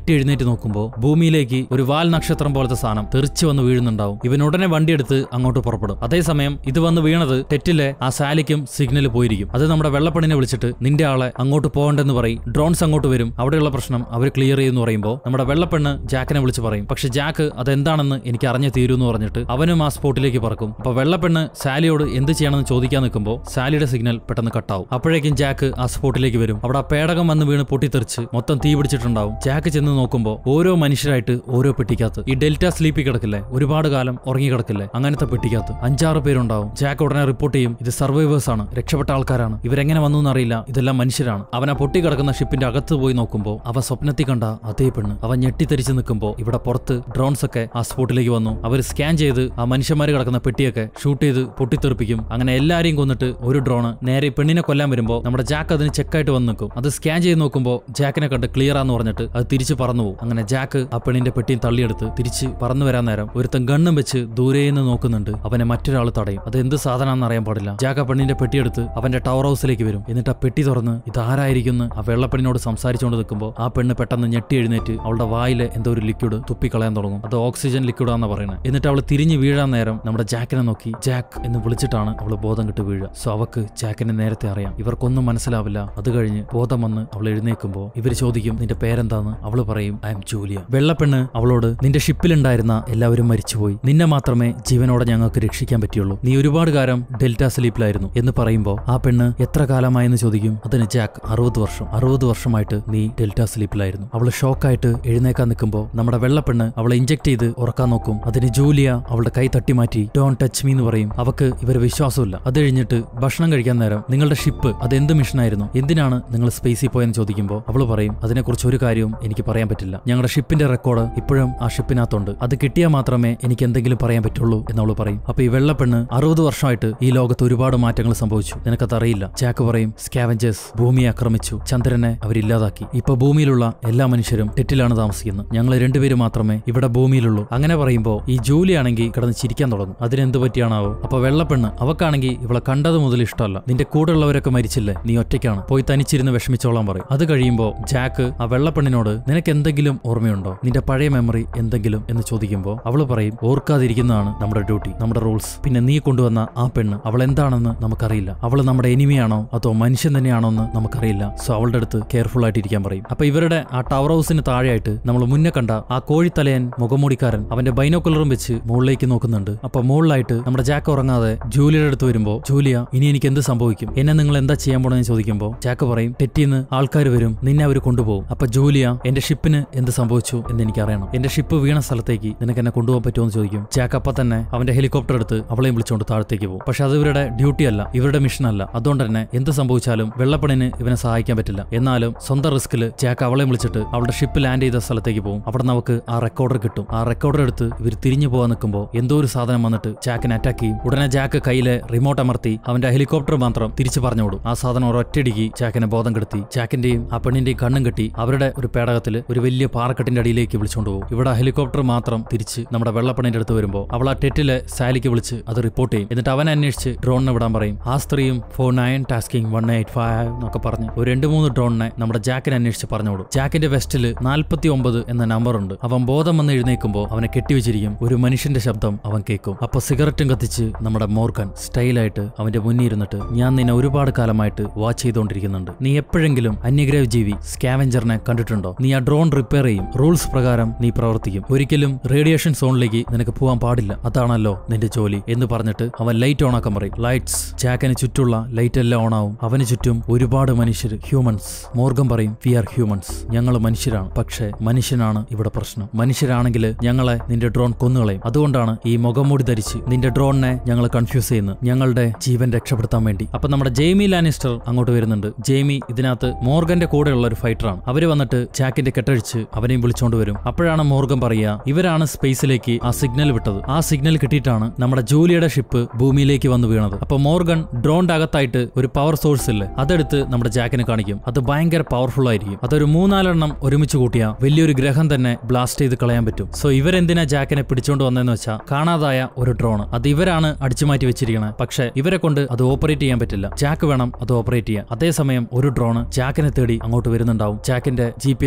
ഞെട്ടി എഴുന്നേറ്റ് നോക്കുമ്പോൾ ഭൂമിയിലേക്ക് ഒരു വാൽ നക്ഷത്രം പോലത്തെ സാധനം തെറിച്ചു വന്ന് വീഴുന്നുണ്ടാവും. ഇവൻ ഉടനെ വണ്ടിയെടുത്ത് അങ്ങോട്ട് പുറപ്പെടും. അതേസമയം ഇത് വന്ന് വീണത് ടെറ്റിലെ ആ സാലിക്കും സിഗ്നൽ പോയിരിക്കും. അത് നമ്മുടെ വെള്ളപ്പണിനെ വിളിച്ചിട്ട് നിന്റെ ആളെ അങ്ങോട്ട് പോകണ്ടെന്ന് പറയും. ഡ്രോൺസ് അങ്ങോട്ട് വരും. അവിടെയുള്ള പ്രശ്നം അവർ ക്ലിയർ ചെയ്യുമെന്ന് പറയുമ്പോൾ നമ്മുടെ വെള്ളപ്പെണ്ണ് ജാക്കിനെ വിളിച്ച് പറയും. പക്ഷെ ജാക്ക് അതെന്താണെന്ന് എനിക്ക് അറിഞ്ഞു തീരുമെന്ന് പറഞ്ഞിട്ട് അവനും ആ സ്പോട്ടിലേക്ക് പറക്കും. അപ്പൊ വെള്ളപ്പെണ്ണ് സാലിയോട് എന്ത് ചെയ്യണമെന്ന് ചോദിക്കാൻ നിൽക്കുമ്പോൾ സാലിയുടെ സിഗ്നൽ പെട്ടെന്ന് കട്ടാവും. അപ്പോഴേക്കും ജാക്ക് ആ സ്പോട്ടിലേക്ക് വരും. അവിടെ ആ പേടകം വന്ന് വീണ് പൊട്ടിത്തെറിച്ച് മൊത്തം തീ പിടിച്ചിട്ടുണ്ടാവും. ജാക്ക് ചെന്ന് നോക്കുമ്പോൾ ഓരോ മനുഷ്യരായിട്ട് ഓരോ പെട്ടിക്കകത്ത് ഈ ഡെൽറ്റ സ്ലീപ്പിൽ കിടക്കില്ലേ, ഒരുപാട് കാലം ഉറങ്ങി കിടക്കില്ലേ, അങ്ങനത്തെ പെട്ടിക്കകത്ത് അഞ്ചാറ് പേരുണ്ടാവും. ജാക്ക് ഉടനെ റിപ്പോർട്ട് ചെയ്യും, ഇത് സർവൈവേഴ്സ് ആണ്, രക്ഷപ്പെട്ട ആൾക്കാരാണ്, ഇവരെങ്ങനെ വന്നു എന്നറിയില്ല, ഇതെല്ലാം മനുഷ്യരാണ്. അവൻ ആ പൊട്ടി കിടക്കുന്ന ഷിപ്പിന്റെ അകത്ത് പോയി നോക്കുമ്പോൾ അവ സ്വപ്നത്തിൽ കണ്ട അതേ പെണ്ണ്. അവൻ ഞെട്ടിത്തെരിച്ച് നിൽക്കുമ്പോൾ ഇവിടെ പുറത്ത് ഡ്രോൺസ് ഒക്കെ ആ സ്പോട്ടിലേക്ക് വന്നു. അവർ സ്കാൻ ചെയ്ത് ആ മനുഷ്യന്മാർ കിടക്കുന്ന പെട്ടിയൊക്കെ ഷൂട്ട് ചെയ്ത് പൊട്ടിത്തെറിപ്പിക്കും. അങ്ങനെ എല്ലാരെയും കൊന്നിട്ട് ഒരു ഡ്രോണ് നേരെ പെണ്ണിനെ കൊല്ലാൻ വരുമ്പോൾ നമ്മുടെ ജാക്ക് അതിന് ചെക്കായിട്ട് വന്ന് നിൽക്കും. അത് സ്കാൻ ചെയ്ത് നോക്കുമ്പോൾ ജാക്കിനെ കണ്ട് ക്ലിയർ ആന്ന് പറഞ്ഞിട്ട് അത് തിരിച്ച് പറന്നു പോകും. അങ്ങനെ ജാക്ക് ആ പെണ്ണിന്റെ പെട്ടിയും തള്ളിയെടുത്ത് തിരിച്ച് പറന്നു വരാൻ നേരം ഒരുത്തൻ ഗണ്ണും വെച്ച് ദൂരേന്ന് നോക്കുന്നുണ്ട്. അവനെ മറ്റൊരാൾ തടയും. അത് എന്ത് സാധനമാണെന്ന് അറിയാൻ പാടില്ല. ജാക്ക് ആ പെണ്ണിന്റെ പെട്ടിയെടുത്ത് അവന്റെ ടവർ ഹൗസിലേക്ക് വരും. എന്നിട്ട് ആ പെട്ടി തുറന്ന് ഇതാരായിരിക്കും ആ വെള്ളപ്പെണ്ണിനോട് സംസാരിച്ചുകൊണ്ട് നിൽക്കുമ്പോൾ ആ പെണ്ണ് പെട്ടെന്ന് ഞെട്ടി എഴുന്നേറ്റ് അവളുടെ വായിലെ എന്തോ ഒരു ലിക്വിഡ് തുപ്പിക്കളയാൻ തുടങ്ങും. അത് ഓക്സിജൻ ലിക്വിഡാന്ന് പറയുന്നത്. എന്നിട്ട് അവൾ തിരിഞ്ഞ് വീഴാൻ നേരം നമ്മുടെ ജാക്കിനെ നോക്കി ജാക്ക് എന്ന് വിളിച്ചിട്ടാണ് അവൾ ബോധം കിട്ട് വീഴുക. സോ അവക്ക് ജാക്കിനെ നേരത്തെ അറിയാം. ഇവർക്കൊന്നും മനസ്സിലാവില്ല. അത് കഴിഞ്ഞ് ബോധം വന്ന് അവൾ എഴുന്നേൽക്കുമ്പോൾ ഇവർ ചോദിക്കും നിന്റെ പേരെന്താന്ന്. അവള് പറയും ഐ എം ജൂലിയ. വെള്ളപ്പെണ്ണ് അവളോട് നിന്റെ ഷിപ്പിലുണ്ടായിരുന്ന എല്ലാവരും മരിച്ചുപോയി, നിന്നെ മാത്രമേ ജീവനോടെ ഞങ്ങൾക്ക് രക്ഷിക്കാൻ പറ്റിയുള്ളൂ, നീ ഒരുപാട് കാലം ഡെൽറ്റ സ്ലീപ്പിലായിരുന്നു എന്ന് പറയുമ്പോൾ ആ പെണ്ണ് എത്ര കാലമായെന്ന് ചോദിക്കും. അതിന് ജാക്ക് അറുപത് വർഷം അറുപത് വർഷമായിട്ട് നീ ഡെൽറ്റ സ്ലീപ്പിലായിരുന്നു. അവള് ഷോക്കായിട്ട് എഴുന്നേക്കാൻ നിൽക്കുമ്പോൾ നമ്മുടെ വെള്ളപ്പെണ്ണ് അവളെ ഇഞ്ചക്ട് ചെയ്ത് ഉറക്കാൻ നോക്കും. അതിന് ജൂലിയ അവളുടെ കൈ തട്ടി മാറ്റി ഡോൺ ടച്ച് മീ എന്ന് പറയും. അവക്ക് ഇവര് വിശ്വാസമില്ല. അത് കഴിഞ്ഞിട്ട് ഭക്ഷണം കഴിക്കാൻ നേരം നിങ്ങളുടെ ഷിപ്പ് അത് എന്ത് മിഷനായിരുന്നു, എന്തിനാണ് നിങ്ങൾ സ്പേസിൽ പോയെന്ന് ചോദിക്കുമ്പോൾ അവള് പറയും അതിനെക്കുറിച്ച് ഒരു കാര്യവും എനിക്ക് പറയാൻ പറ്റില്ല, ഞങ്ങളുടെ ഷിപ്പിന്റെ റെക്കോർഡ് ഇപ്പോഴും ആ ഷിപ്പിനകത്തുണ്ട്, അത് കിട്ടിയാൽ മാത്രമേ എനിക്ക് എന്തെങ്കിലും പറയാൻ പറ്റുള്ളൂ എന്നവള് പറയും. അപ്പൊ ഈ വെള്ളപ്പെണ്ണ് അറുപത് വർഷമായിട്ട് ഈ ലോകത്ത് ഒരുപാട് മാറ്റങ്ങൾ സംഭവിച്ചു, നിനക്കത് അറിയില്ല. ജാക്ക് പറയും സ്കാവഞ്ചേഴ്സ് ഭൂമിയെ ആക്രമിച്ചു, ചന്ദ്രനെ അവരില്ലാതാക്കി, ഇപ്പൊ ഭൂമിയിലുള്ള എല്ലാ മനുഷ്യരും ടെറ്റിലാണ് താമസിക്കുന്നത്, ഞങ്ങൾ രണ്ടുപേരും മാത്രമേ ഇവിടെ ഭൂമിയിലുള്ളൂ. അങ്ങനെ പറയുമ്പോൾ ഈ ജൂലി ആണെങ്കിൽ കിടന്ന് ചിരിക്കാൻ തുടങ്ങും. അതിനെന്ത് പറ്റിയാണാവോ? അപ്പൊ വെള്ളപ്പെണ്ണ് അവക്കാണെങ്കിൽ ഇവളെ കണ്ടത് മുതൽ ഇഷ്ടമല്ല, നിന്റെ കൂടെ ഉള്ളവരൊക്കെ മരിച്ചില്ലേ, നീ ഒറ്റയ്ക്കാണ്, പോയി തനിച്ചിരുന്ന് വിഷമിച്ചോളാൻ പറയും. അത് കഴിയുമ്പോൾ ജാക്ക് ആ വെള്ളപ്പെണ്ണിനോട് നിനക്ക് എന്തെങ്കിലും ഓർമ്മയുണ്ടോ, നിന്റെ പഴയ മെമ്മറി എന്തെങ്കിലും എന്ന് ചോദിക്കുമ്പോൾ അവള് പറയും ഓർക്കാതിരിക്കുന്നതാണ് നമ്മുടെ ഡ്യൂട്ടി, നമ്മുടെ റൂൾസ്. പിന്നെ നീ കൊണ്ടുവന്ന ആ പെണ്ണ് അവൾ എന്താണെന്ന് നമുക്കറിയില്ല, അവള് നമ്മുടെ എനിമിയാണോ അതോ മനുഷ്യൻ തന്നെയാണോ എന്ന് നമുക്കറിയില്ല. സോ അവളുടെ അടുത്ത് കെയർഫുൾ ആയിട്ട് ഇരിക്കാൻ പറയും. അപ്പൊ ഇവരുടെ ആ ടവർ ഹൗസിന് താഴെയായിട്ട് നമ്മൾ മുന്നേ കണ്ട ആ കോഴിത്തലയൻ മുഖമൂടിക്കാരൻ അവന്റെ ബൈനോക്കുലറും വെച്ച് മുകളിലേക്ക് നോക്കുന്നുണ്ട്. അപ്പൊ മുകളിലായിട്ട് നമ്മുടെ ജാക്ക് ഉറങ്ങാതെ ജൂലിയുടെ അടുത്ത് വരുമ്പോൾ ജൂലിയ ഇനി എനിക്ക് എന്ത് സംഭവിക്കും, എന്നെ നിങ്ങൾ എന്താ ചെയ്യാൻ പോണെന്ന് ചോദിക്കുമ്പോൾ ജാക്ക് പറയും ടെറ്റിന്ന് ആൾക്കാർ വരും, നിന്നെ അവർ കൊണ്ടുപോകും. അപ്പൊ ജൂലിയ എന്റെ ഷിപ്പിന് എന്ത് സംഭവിച്ചു എന്ന് എനിക്ക് അറിയണം, എന്റെ ഷിപ്പ് വീണ സ്ഥലത്തേക്ക് നിനക്ക് എന്നെ കൊണ്ടുപോകാൻ പറ്റുമോ എന്ന് ചോദിക്കും. ജാക്ക് അപ്പൊ തന്നെ അവന്റെ ഹെലികോപ്റ്റർ എടുത്ത് അവളെയും വിളിച്ചുകൊണ്ട് താഴത്തേക്ക് പോകും. പക്ഷെ അത് ഇവരുടെ ഡ്യൂട്ടി അല്ല, ഇവരുടെ മിഷൻ അല്ല. അതുകൊണ്ട് തന്നെ എന്ത് സംഭവിച്ചാലും വെള്ളപ്പണിന് ഇവനെ സഹായിക്കാൻ പറ്റില്ല. എന്നാലും സ്വന്തം റിസ്കിൽ ജാക്ക് അവളെ വിളിച്ചിട്ട് അവളുടെ ഷിപ്പ് ലാൻഡ് ചെയ്ത സ്ഥലത്തേക്ക് പോകും. അവിടെ നമുക്ക് ആ റെക്കോർഡർ കിട്ടും. ആ റെക്കോർഡർ എടുത്ത് ഇവർ തിരിഞ്ഞു പോകാൻ നിൽക്കുമ്പോൾ എന്തോ ഒരു സാധനം വന്നിട്ട് ജാക്കിനെ അറ്റാക്ക് ചെയ്യും. ഉടനെ ജാക്ക് കയ്യിലെ റിമോട്ട് അമർത്തി അവന്റെ ഹെലികോപ്റ്റർ മാത്രം തിരിച്ചു പറഞ്ഞുവിടും. ആ സാധനം ഒരൊറ്റടിക്ക് ജാക്കിനെ ബോധം കെടുത്തി ജാക്കിന്റെയും ആ പെണ്ണിന്റെയും കണ്ണും കെട്ടി അവരുടെ ഒരു പേടകത്തിൽ ഒരു വലിയ പാറക്കെട്ടിന്റെ അടിയിലേക്ക് വിളിച്ചുകൊണ്ട് പോകും. ഇവിടെ ഹെലികോപ്റ്റർ മാത്രം തിരിച്ച് നമ്മുടെ വെള്ളപ്പണിന്റെ അടുത്ത് വരുമ്പോൾ അവൾ ആ ടെറ്റിലെ സാലിക്ക് വിളിച്ച് അത് റിപ്പോർട്ട് ചെയ്യും. എന്നിട്ട് അവൻ അന്വേഷിച്ച് ഡ്രോണിനെ വിടാൻ പറയും. ആ സ്ത്രീയും four nine tasking one eight five എന്നൊക്കെ പറഞ്ഞ് ഒരു രണ്ട് മൂന്ന് ഡ്രോണിനെ നമ്മുടെ ജാക്കിനെ അന്വേഷിച്ച് പറഞ്ഞുവിടും. ജാക്കിന്റെ വെസ്റ്റില് നാൽപ്പത്തി ഒമ്പത് എന്ന നമ്പർ ഉണ്ട്. അവൻ ബോധം വന്ന് എഴുന്നേൽക്കുമ്പോൾ അവനെ കെട്ടിവെച്ചിരിക്കും. ഒരു മനുഷ്യന്റെ ശബ്ദം അവൻ കേൾക്കും. അപ്പൊ സിഗരറ്റും കത്തിച്ച് നമ്മുടെ മോർഗൻ സ്റ്റൈലായിട്ട് അവന്റെ മുന്നിൽ ഇരുന്നിട്ട് ഞാൻ നിന്നെ ഒരുപാട് കാലമായിട്ട് വാച്ച് ചെയ്തുകൊണ്ടിരിക്കുന്നുണ്ട്, നീ എപ്പോഴെങ്കിലും അന്യഗ്രഹ ജീവി സ്കാവെഞ്ചറിനെ കണ്ടിട്ടുണ്ടോ, നീ ആ ഡ്രോൺ റിപ്പയർ ചെയ്യും, റൂൾസ് പ്രകാരം നീ പ്രവർത്തിക്കും, ഒരിക്കലും റേഡിയേഷൻ സോണിലേക്ക് നിനക്ക് പോകാൻ പാടില്ല, അതാണല്ലോ നിന്റെ ജോലി എന്ന് പറഞ്ഞിട്ട് അവൻ ലൈറ്റ് ഓൺ ആക്കാൻ പറയും. ലൈറ്റ്സ് ജാക്കിന് ചുറ്റുള്ള ലൈറ്റ് എല്ലാം ഓൺ ആവും. അവന് ചുറ്റും ഒരുപാട് മനുഷ്യർ, ഹ്യൂമൻസ്. മോർഗൻ പറയും വി ആർ ഹ്യൂമൻസ്, ഞങ്ങൾ മനുഷ്യരാണ്, പക്ഷേ മനുഷ്യനാണ് ഇവിടെ പ്രശ്നം, മനുഷ്യരാണെങ്കിൽ ഞങ്ങളെ നിന്റെ ഡ്രോൺ കൊന്നുകളയും, അതുകൊണ്ടാണ് ഈ മുഖംമൂടി ധരിച്ച് നിന്റെ ഡ്രോണിനെ ഞങ്ങൾ കൺഫ്യൂസ് ചെയ്യുന്നത്, ഞങ്ങളുടെ ജീവൻ രക്ഷപ്പെടുത്താൻ വേണ്ടി. അപ്പൊ നമ്മുടെ ജെയ്മി ലാനിസ്റ്റർ അങ്ങോട്ട് വരുന്നുണ്ട്. ജെയ്മി ഇതിനകത്ത് മോർഗന്റെ കൂടെയുള്ള ഒരു ഫൈറ്ററാണ്. അവര് വന്നിട്ട് ജാക്കിന്റെ കെട്ടഴിച്ച് അവനെയും വിളിച്ചോണ്ട് വരും. അപ്പോഴാണ് മോർഗൻ പറയുക ഇവരാണ് സ്പേസിലേക്ക് ആ സിഗ്നൽ വിട്ടത്, ആ സിഗ്നൽ കിട്ടിയിട്ടാണ് നമ്മുടെ ജൂലിയുടെ ഷിപ്പ് ഭൂമിയിലേക്ക് വന്ന് വീണത്. അപ്പൊ മോർഗൻ ഡ്രോണിന്റെ അകത്തായിട്ട് ഒരു പവർ സോഴ്സ് ഇല്ലേ അതെടുത്ത് നമ്മുടെ ജാക്കിനെ കാണിക്കും. അത് ഭയങ്കര പവർഫുൾ ആയിരിക്കും. അതൊരു മൂന്നാലെണ്ണം ഒരുമിച്ച് കൂട്ടിയ വലിയൊരു ഗ്രഹം തന്നെ ബ്ലാസ്റ്റ് ചെയ്ത് കളയാൻ പറ്റും. സോ ഇവരെന്തിനാ ജാക്കിനെ പിടിച്ചോണ്ട് വന്നതെന്ന് വെച്ചാൽ കാണാതായ ഒരു ഡ്രോൺ അത് ഇവരാണ് അടിച്ചു മാറ്റി വെച്ചിരിക്കണേ. പക്ഷെ ഇവരെ കൊണ്ട് അത് ഓപ്പറേറ്റ് ചെയ്യാൻ പറ്റില്ല, ജാക്ക് വേണം അത് ഓപ്പറേറ്റ് ചെയ്യാൻ. അതേസമയം ഒരു ഡ്രോൺ ജാക്കിനെ തേടി അങ്ങോട്ട് വരുന്നുണ്ടാവും. ജാക്കിന്റെ ജി പി എസ് ട്രാക്ക്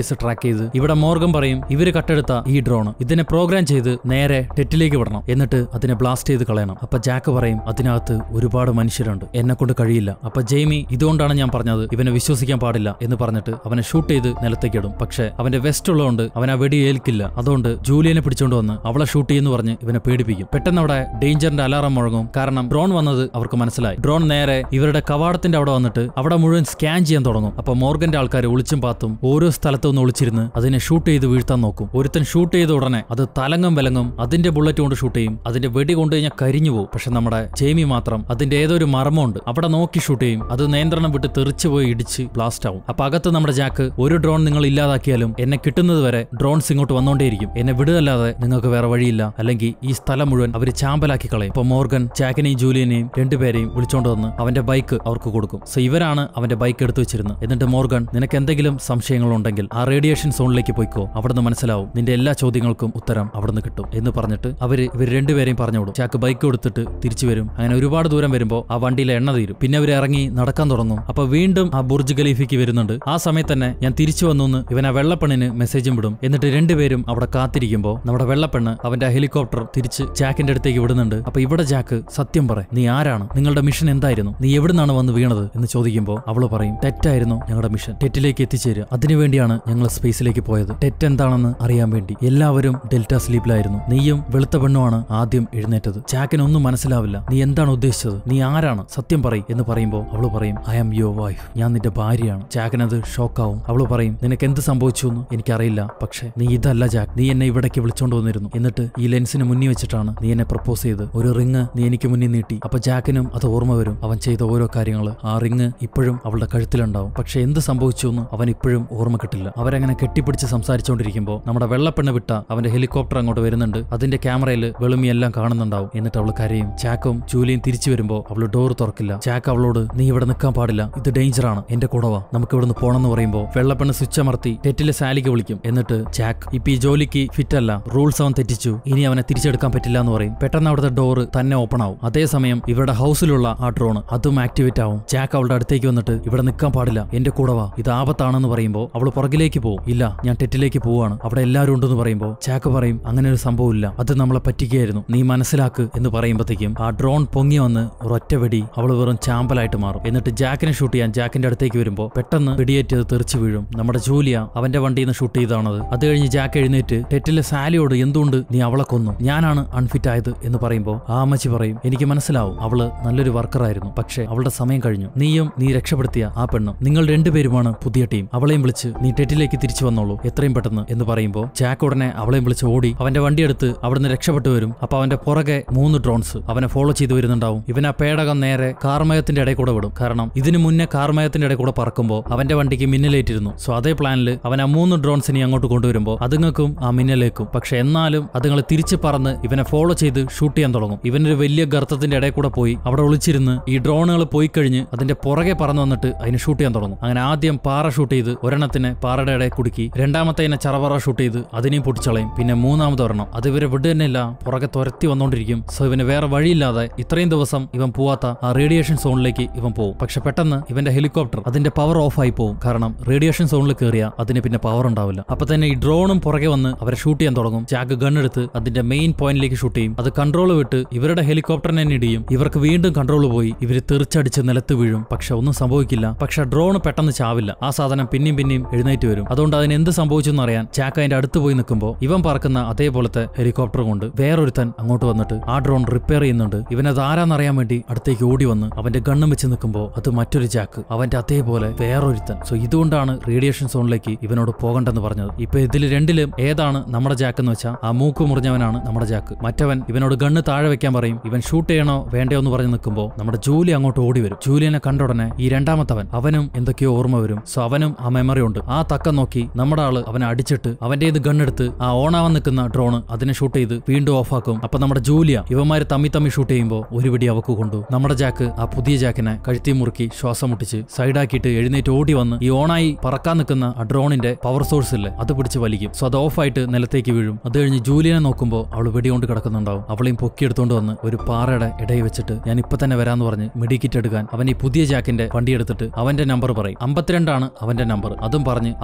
ചെയ്ത് ഇവിടെ മോർഗൻ പറയും ഇവര് കട്ടെടുത്ത ഈ ഡ്രോൺ ഇതിനെ പ്രോഗ്രാം ചെയ്ത് നേരെ ടെറ്റിലേക്ക് വിടണം, എന്നിട്ട് അതിനെ ബ്ലാസ്റ്റ് ചെയ്ത് കളയണം. അപ്പൊ ജാക്ക് പറയും അതിനകത്ത് ഒരുപാട് മനുഷ്യരുണ്ട്, എന്നെ കൊണ്ട് കഴിയില്ല. അപ്പൊ ജെയ്മി ഇതുകൊണ്ടാണ് ഞാൻ പറഞ്ഞത് ഇവനെ വിശ്വസിക്കാൻ പാടില്ല എന്ന് പറഞ്ഞിട്ട് അവനെ ഷൂട്ട് ചെയ്ത് നിലത്തേക്ക് ഇടും. പക്ഷെ അവന്റെ വെസ്റ്റ് ഉള്ളതുകൊണ്ട് അവൻ ആ വെടി ഏൽക്കില്ല. അതുകൊണ്ട് ജൂലിയനെ പിടിച്ചോണ്ട് വന്ന് അവളെ ഷൂട്ട് ചെയ്യുന്നു പറഞ്ഞ് ഇവനെ പേടിപ്പിക്കും. പെട്ടെന്ന് അവിടെ ഡേഞ്ചറിന്റെ അലാറം മുഴങ്ങും. കാരണം ഡ്രോൺ വന്നത് അവർക്ക് മനസ്സിലായി. ഡ്രോൺ നേരെ ഇവരുടെ കവാടത്തിന്റെ അവിടെ വന്നിട്ട് അവിടെ മുഴുവൻ സ്കാൻ ചെയ്യാൻ തുടങ്ങും. അപ്പൊ മോർഗന്റെ ആൾക്കാർ ഒളിച്ചും പാത്തും ഓരോ സ്ഥലത്തു നിന്ന് ഒളിച്ചിരുന്ന് അതിനെ ഷൂട്ട് ചെയ്ത് വീഴ്ത്താൻ നോക്കും. ഒരുത്തൻ ഷൂട്ട് ചെയ്ത ഉടനെ അത് തലങ്ങും വിലങ്ങും അതിന്റെ ബുള്ളറ്റ് കൊണ്ട് ഷൂട്ട് ചെയ്യും. അതിന്റെ വെടി കൊണ്ട് കഴിഞ്ഞാൽ കരിഞ്ഞു പോകും. പക്ഷെ നമ്മുടെ ജെയ്മി മാത്രം അതിന്റെ ഏതൊരു മർമ്മമുണ്ട് അവിടെ നോക്കി ഷൂട്ട് ചെയ്യും. അത് നിയന്ത്രണം വിട്ട് തെറിച്ചു പോയി ഇടിച്ച് ബ്ലാസ്റ്റ് ആവും. അപ്പൊ അകത്ത് നമ്മുടെ ജാക്ക് ഒരു ഡ്രോൺ നിങ്ങൾ ഇല്ലാതാക്കിയാലും എന്നെ കിട്ടുന്നത് വരെ ഡ്രോൺസ് ഇങ്ങോട്ട് വന്നോണ്ടേയിരിക്കും, എന്നെ വിടുകയല്ലാതെ നിങ്ങൾക്ക് വേറെ വഴിയില്ല, അല്ലെങ്കിൽ ഈ സ്ഥലം മുഴുവൻ അവര് ചാമ്പലാക്കി കളയും. അപ്പൊ മോർഗൻ ജാക്കിനെയും ജൂലിയനെയും രണ്ടുപേരെയും വിളിച്ചോണ്ട് വന്ന് അവന്റെ ബൈക്ക് അവർക്ക് കൊടുക്കും. സോ ഇവരാണ് അവന്റെ ബൈക്ക് എടുത്തു വെച്ചിരുന്നത്. എന്നിട്ട് മോർഗൻ നിനക്ക് എന്തെങ്കിലും സംശയങ്ങളുണ്ടെങ്കിൽ ആ റേഡിയേഷൻ സോണിലേക്ക് പോയിക്കോ, അവിടുന്ന് മനസ്സിലാവും, നിന്റെ എല്ലാ ചോദ്യങ്ങൾക്കും ഉത്തരം അവിടുന്ന് കിട്ടും എന്ന് പറഞ്ഞിട്ട് അവര് ഇവർ രണ്ടുപേരെയും പറഞ്ഞുവിടും. ജാക്ക് ബൈക്ക് കൊടുത്തിട്ട് തിരിച്ചു വരും. അങ്ങനെ ഒരുപാട് ദൂരം വരുമ്പോൾ ആ വണ്ടിയിലെ എണ്ണ തീരും. പിന്നെ അവർ ഇറങ്ങി നടക്കാൻ തുടങ്ങും. അപ്പൊ വീണ്ടും ആ ബുർജ് ഖലീഫയ്ക്ക് വരുന്നുണ്ട്. ആ സമയത്ത് തന്നെ ഞാൻ തിരിച്ചു വന്നു എന്ന് ഇവൻ ആ വെള്ളപ്പെണ്ണിന് മെസ്സേജും വിടും. എന്നിട്ട് രണ്ടുപേരും അവിടെ കാത്തിരിക്കുമ്പോൾ നമ്മുടെ വെള്ളപ്പെണ്ണ് അവന്റെ ഹെലികോപ്റ്റർ തിരിച്ച് ജാക്കിന്റെ അടുത്തേക്ക് വിടുന്നുണ്ട്. അപ്പൊ ഇവിടെ ജാക്ക് സത്യം പറ, നീ ആരാണ്, നിങ്ങളുടെ മിഷൻ എന്തായിരുന്നു, നീ എവിടുന്നാണ് വന്ന് വീണത് എന്ന് ചോദിക്കുമ്പോൾ അവള് പറയും തെറ്റായിരുന്നു ഞങ്ങളുടെ മിഷൻ, ടെറ്റിലേക്ക് എത്തിച്ചേരുക, അതിനുവേണ്ടിയാണ് ഞങ്ങൾ സ്പേസിലേക്ക് പോയത്, ടെറ്റ് എന്താണെന്ന് അറിയാൻ വേണ്ടി. എല്ലാവരും ഡെൽറ്റ സ്ലീപ്പിലായിരുന്നു, നീയും വെളുത്ത പെണ്ണുമാണ് ആദ്യം എഴുന്നേറ്റത്. ജാക്കിനൊന്നും മനസ്സിലാവില്ല, നീ എന്താണ് ഉദ്ദേശിച്ചത്, നീ ആരാണ്, സത്യം പറയും എന്ന് പറയുമ്പോൾ അവള് പറയും ഐ ആം യുവർ വൈഫ്, ഞാൻ നിന്റെ ഭാര്യയാണ്. ജാക്കിനത് ഷോക്കാവും. അവള് പറയും നിനക്ക് എന്ത് സംഭവിച്ചു എന്ന് എനിക്കറിയില്ല, പക്ഷെ നീ ഇതല്ല ജാക്ക്, നീ എന്നെ ഇവിടേക്ക് വിളിച്ചോണ്ട് വന്നിരുന്നു, എന്നിട്ട് ഈ ലെൻസിന് മുന്നിൽ വെച്ചിട്ടാണ് നീ എന്നെ പ്രപ്പോസ് ചെയ്ത്, ഒരു റിങ് നീ എനിക്ക് മുന്നിൽ നീട്ടി. അപ്പൊ ജാക്കിനും അത് ഓർമ്മ വരും, അവൻ ചെയ്ത ഓരോ കാര്യങ്ങള്. ആ റിങ് ഇപ്പോഴും അവളുടെ കഴുത്തിലുണ്ടാവും. പക്ഷെ എന്ത് സംഭവിച്ചു എന്ന് അവൻ ഇപ്പോഴും ഓർമ്മ കിട്ടില്ല. അവരങ്ങനെ കെട്ടിപ്പിടിച്ച് സംസാരിച്ചുകൊണ്ടിരിക്കുമ്പോൾ നമ്മുടെ വെള്ളപ്പെണ്ണ് വിട്ട അവന്റെ ഹെലികോപ്റ്റർ അങ്ങോട്ട് വരുന്നുണ്ട്. അതിന്റെ ക്യാമറയിൽ വെളുമിയെല്ലാം കാണുന്നുണ്ടാവും. എന്നിട്ട് അവൾ കരയും. ജാക്കും ജൂലിയും തിരിച്ചു വരുമ്പോൾ അവള് ഡോർ തുറക്കില്ല. ജാക്ക് അവളോട് നീ ഇവിടെ നിൽക്കാൻ പാടില്ല, ഇത് ഡേഞ്ചറാണ്, എന്റെ കൂടെ വാ, നമുക്ക് ഇവിടുന്ന് പോണെന്ന് പറയുമ്പോൾ വെള്ളപ്പെണ്ണ് സ്വിച്ച് അമർത്തി ടെറ്റിലെ സാലിക്ക് വിളിക്കും. എന്നിട്ട് ജാക്ക് ഇപ്പൊ ഈ ജോലിക്ക് ഫിറ്റ് അല്ല, റൂൾസ് അവൻ തെറ്റിച്ചു, ഇനി അവനെ തിരിച്ചെടുക്കാൻ പറ്റില്ല എന്ന് പറയും. പെട്ടെന്ന് അവിടുത്തെ ഡോറ് തന്നെ ഓപ്പൺ ആവും. അതേസമയം ഇവരുടെ ഹൗസിലുള്ള ആ ഡ്രോൺ അതും ആക്ടിവേറ്റ് ആവും. ജാക്ക് അവളുടെ അടുത്തേക്ക് വന്നിട്ട് ഇവിടെ നിൽക്കാൻ പാടില്ല, എന്റെ കൂടെ വാ, ഇത് ആപത്താണെന്ന് പറയുമ്പോൾ അവൾ പുറകിലേക്ക് പോകും. ഇല്ല ഞാൻ ടെറ്റിലേക്ക് പോവാണ്, അവിടെ എല്ലാവരും ഉണ്ടെന്ന് പറയുമ്പോൾ ജാക്ക് പറയും അങ്ങനെ ഒരു സംഭവമില്ല, അത് നമ്മളെ പറ്റിക്കുകയായിരുന്നു, നീ മനസ്സിലാക്ക് എന്ന് പറയുമ്പോഴത്തേക്കും ആ ഡ്രോൺ പൊങ്ങി വന്ന് ഒരൊറ്റ വെടി അവൾ വെറും ചാമ്പലായിട്ട് മാറും. എന്നിട്ട് ജാക്കിനെ ഷൂട്ട് ചെയ്യാൻ ജാക്കിന്റെ അടുത്തേക്ക് വരുമ്പോൾ പെട്ടെന്ന് വെടിയേറ്റത് തെറിച്ചു വീഴും. നമ്മുടെ ജൂലിയ അവന്റെ വണ്ടിയിൽ നിന്ന് ഷൂട്ട് ചെയ്താണത്. അത് കഴിഞ്ഞ് ജാക്ക് എഴുന്നേറ്റ് ടെറ്റിലെ സാലിയോട് എന്തുകൊണ്ട് നീ അവളെ കൊന്നു, ഞാനാണ് അൺഫിറ്റ് ആയത് എന്ന് പറയുമ്പോൾ ആ അമ്മച്ചി പറയും എനിക്ക് മനസ്സിലാവും, അവള് നല്ലൊരു വർക്കറായിരുന്നു, പക്ഷെ അവളുടെ സമയം കഴിഞ്ഞു, നീയും നീ രക്ഷപ്പെടുത്തിയ ആ പെണ്ണും, നിങ്ങൾ രണ്ടുപേരുമാണ് പുതിയ ടീം, അവളെയും വിളിച്ച് നീ ടെറ്റിലേക്ക് തിരിച്ചു വന്നോളൂ എത്രയും പെട്ടെന്ന് എന്ന് പറയുമ്പോൾ ജാക്ക് ഉടനെ അവളെയും വിളിച്ച് ഓടി അവന്റെ വണ്ടി എടുത്ത് അവിടുന്ന് രക്ഷപ്പെട്ടു വരും. അപ്പൊ അവന്റെ പുറകെ മൂന്ന് ഡ്രോൺസ് അവനെ ഫോളോ ചെയ്ത് വരുന്നുണ്ടാവും. ഇവൻ ആ പേടകം നേരെ കാർമയത്തിന്റെ ഇടയിൽ കൂടെ വിടും. കാരണം ഇതിനു മുന്നേ കാർമയത്തിന്റെ ഇടയിൽ കൂടെ പറക്കുമ്പോൾ അവന്റെ വണ്ടിക്ക് മിന്നലേറ്റിരുന്നു. സോ അതേ പ്ലാനിൽ അവൻ ആ മൂന്ന് ഡ്രോൺസിനെ അങ്ങോട്ട് കൊണ്ടുവരുമ്പോൾ അതുങ്ങൾക്കും ആ മിന്നലേക്കും. പക്ഷെ എന്നാലും അതുങ്ങൾ തിരിച്ച് പറന്ന് ഇവനെ ഫോളോ ചെയ്ത് ഷൂട്ട് ചെയ്യാൻ തുടങ്ങും. ഇവനൊരു വലിയ ഗർത്തത്തിന്റെ ഇടയിൽ കൂടെ പോയി അവിടെ ഒളിച്ചിരുന്ന് ഈ ഡ്രോണുകൾ പോയി കഴിഞ്ഞ് അതിന്റെ പുറകെ പറന്ന് വന്നിട്ട് അതിനെ ഷൂട്ട് ചെയ്യാൻ തുടങ്ങും. അങ്ങനെ ആദ്യം പാറ ഷൂട്ട് ചെയ്ത് ഒരെണ്ണത്തിനെ പാറയുടെ ഇടയിൽ കുടുക്കി, രണ്ടാമത്തേനെ ചറവറ ഷൂട്ട് ചെയ്ത് അതിനെയും പൊട്ടിച്ചളയും. പിന്നെ മൂന്നാമത് ഒരെണ്ണം അത് ഇവരെ വിട് തന്നെയില്ല, പുറകെ തുരത്തി വന്നോണ്ടിരിക്കും. സോ ഇവന് വേറെ വഴിയില്ലാതെ ഇത്രയും ദിവസം ഇവൻ പോവാത്ത ആ റേഡിയേഷൻ സോണിലേക്ക് ഇവൻ പോകും. പക്ഷെ പെട്ടെന്ന് ഇവന്റെ ഹെലികോപ്റ്റർ അതിന്റെ പവർ ഓഫ് ആയി പോകും. കാരണം റേഡിയേഷൻ സോണിൽ കയറിയ അതിന് പിന്നെ പവർ ഉണ്ടാവില്ല. അപ്പൊ തന്നെ ഈ ഡ്രോണും പുറകെ വന്ന് അവരെ ഷൂട്ട് ചെയ്യാൻ തുടങ്ങും. ജാക്ക് ഗൺ എടുത്ത് അതിന്റെ മെയിൻ പോയിന്റിലേക്ക് ഷൂട്ട് ചെയ്യും. അത് കൺട്രോൾ വിട്ട് ഇവരുടെ ഹെലികോപ്റ്ററിനെ ഇടിയും. ഇവർക്ക് വീണ്ടും കൺട്രോൾ പോയി ഇവര് തെറിച്ചടിച്ച് നിലത്ത് വീഴും. പക്ഷെ ഒന്നും സംഭവിക്കില്ല. പക്ഷെ ഡ്രോൺ പെട്ടെന്ന് ചാവില്ല. ആ സാധനം പിന്നെയും പിന്നെയും എഴുന്നേറ്റ് വരും. അതുകൊണ്ട് അതിന് എന്ത് സംഭവിച്ചെന്ന് അറിയാൻ ജാക്ക് അതിന്റെ അടുത്ത് പോയി നിൽക്കുമ്പോൾ ഇവൻ പറക്കുന്ന അതേപോലത്തെ ഹെലികോപ്റ്റർ കൊണ്ട് വേറൊരുത്തൻ അങ്ങോട്ട് വന്നിട്ട് ആ ഡ്രോൺ റിപ്പയർ ചെയ്യുന്നുണ്ട്. ഇവനത് ആരാന്നറിയാൻ വേണ്ടി അടുത്തേക്ക് ഓടി വന്ന് അവന്റെ ഗണ്ണും വെച്ച് നിൽക്കുമ്പോൾ അത് മറ്റൊരു ജാക്ക്, അവന്റെ അതേപോലെ വേറൊരുത്തൻ. സോ ഇതുകൊണ്ടാണ് റേഡിയേഷൻ സോണിലേക്ക് ഇവനോട് പോകണ്ടെന്ന് പറഞ്ഞത്. ഇപ്പൊ ഇതിൽ രണ്ടിലും ഏതാണ് നമ്മുടെ ജാക്ക് എന്ന് വെച്ചാൽ ആ മൂക്ക് മുറിഞ്ഞവനാണ് നമ്മുടെ ജാക്ക്. മറ്റവൻ ഇവനോട് ഗണ്ണ് താഴെ വെക്കാൻ പറയും. ഇവൻ ഷൂട്ട് ചെയ്യണോ വേണ്ടയോ എന്ന് പറഞ്ഞ് നിൽക്കുമ്പോൾ നമ്മുടെ ജൂലി അങ്ങോട്ട് ഓടി വരും. ജൂലിയനെ കണ്ട ഉടനെ ഈ രണ്ടാമത്തവൻ അവനും എന്തൊക്കെയോ ഓർമ്മ വരും. സോ അവനും ആ മെമ്മറി ഉണ്ട്. ആ തക്കം നോക്കി നമ്മുടെ ആള് അവനെ അടിച്ചിട്ട് അവന്റെ ഇത് ഗണ്ണെടുത്ത് ആ ഓണാവാൻ നിൽക്കുന്ന ഡ്രോൺ അതിനെ ഷൂട്ട് ചെയ്ത് വീണ്ടും ഓഫാക്കും. അപ്പൊ നമ്മുടെ ജൂലിയ ഇവന്മാര് തമ്മി തമ്മി ഷൂട്ട് ചെയ്യുമ്പോൾ ഒരു പിടി അവക്ക് കൊണ്ടു. നമ്മുടെ ജാക്ക് ആ പുതിയ ജാക്കിനെ കഴുത്തി മുറുക്കി ശ്വാസം മുട്ടിച്ച് സൈഡാക്കിയിട്ട് എഴുന്നേറ്റ് ഓടി വന്ന് ഈ ഓണായി പറക്കാൻ നിൽക്കുന്ന ആ ഡ്രോണിന്റെ പവർ സോഴ്സ് ഇല്ലേ അത് പിടിച്ച് വലിക്കും. സോ അത് ഓഫായിട്ട് നിലത്തേക്ക് വീഴും. അത് കഴിഞ്ഞ് ജൂലിയനെ നോക്കുമ്പോൾ അവൾ വെടികൊണ്ട് കിടക്കുന്നുണ്ടാവും. അവളെയും പൊക്കിയെടുത്തോണ്ട് വന്ന് ഒരു പാറയുടെ ഇടയിൽ വെച്ചിട്ട് ഞാൻ ഇപ്പൊ തന്നെ വരാന്ന് പറഞ്ഞ് മെഡിക്കിറ്റ് എടുക്കാൻ അവൻ ഈ പുതിയ ജാക്കിന്റെ വണ്ടി എടുത്തിട്ട് അവന്റെ നമ്പർ പറയും. അമ്പത്തിരണ്ടാണ് അവന്റെ നമ്പർ. അതും പറഞ്ഞ് ആ വണ്ടി സ്റ്റാർട്ട്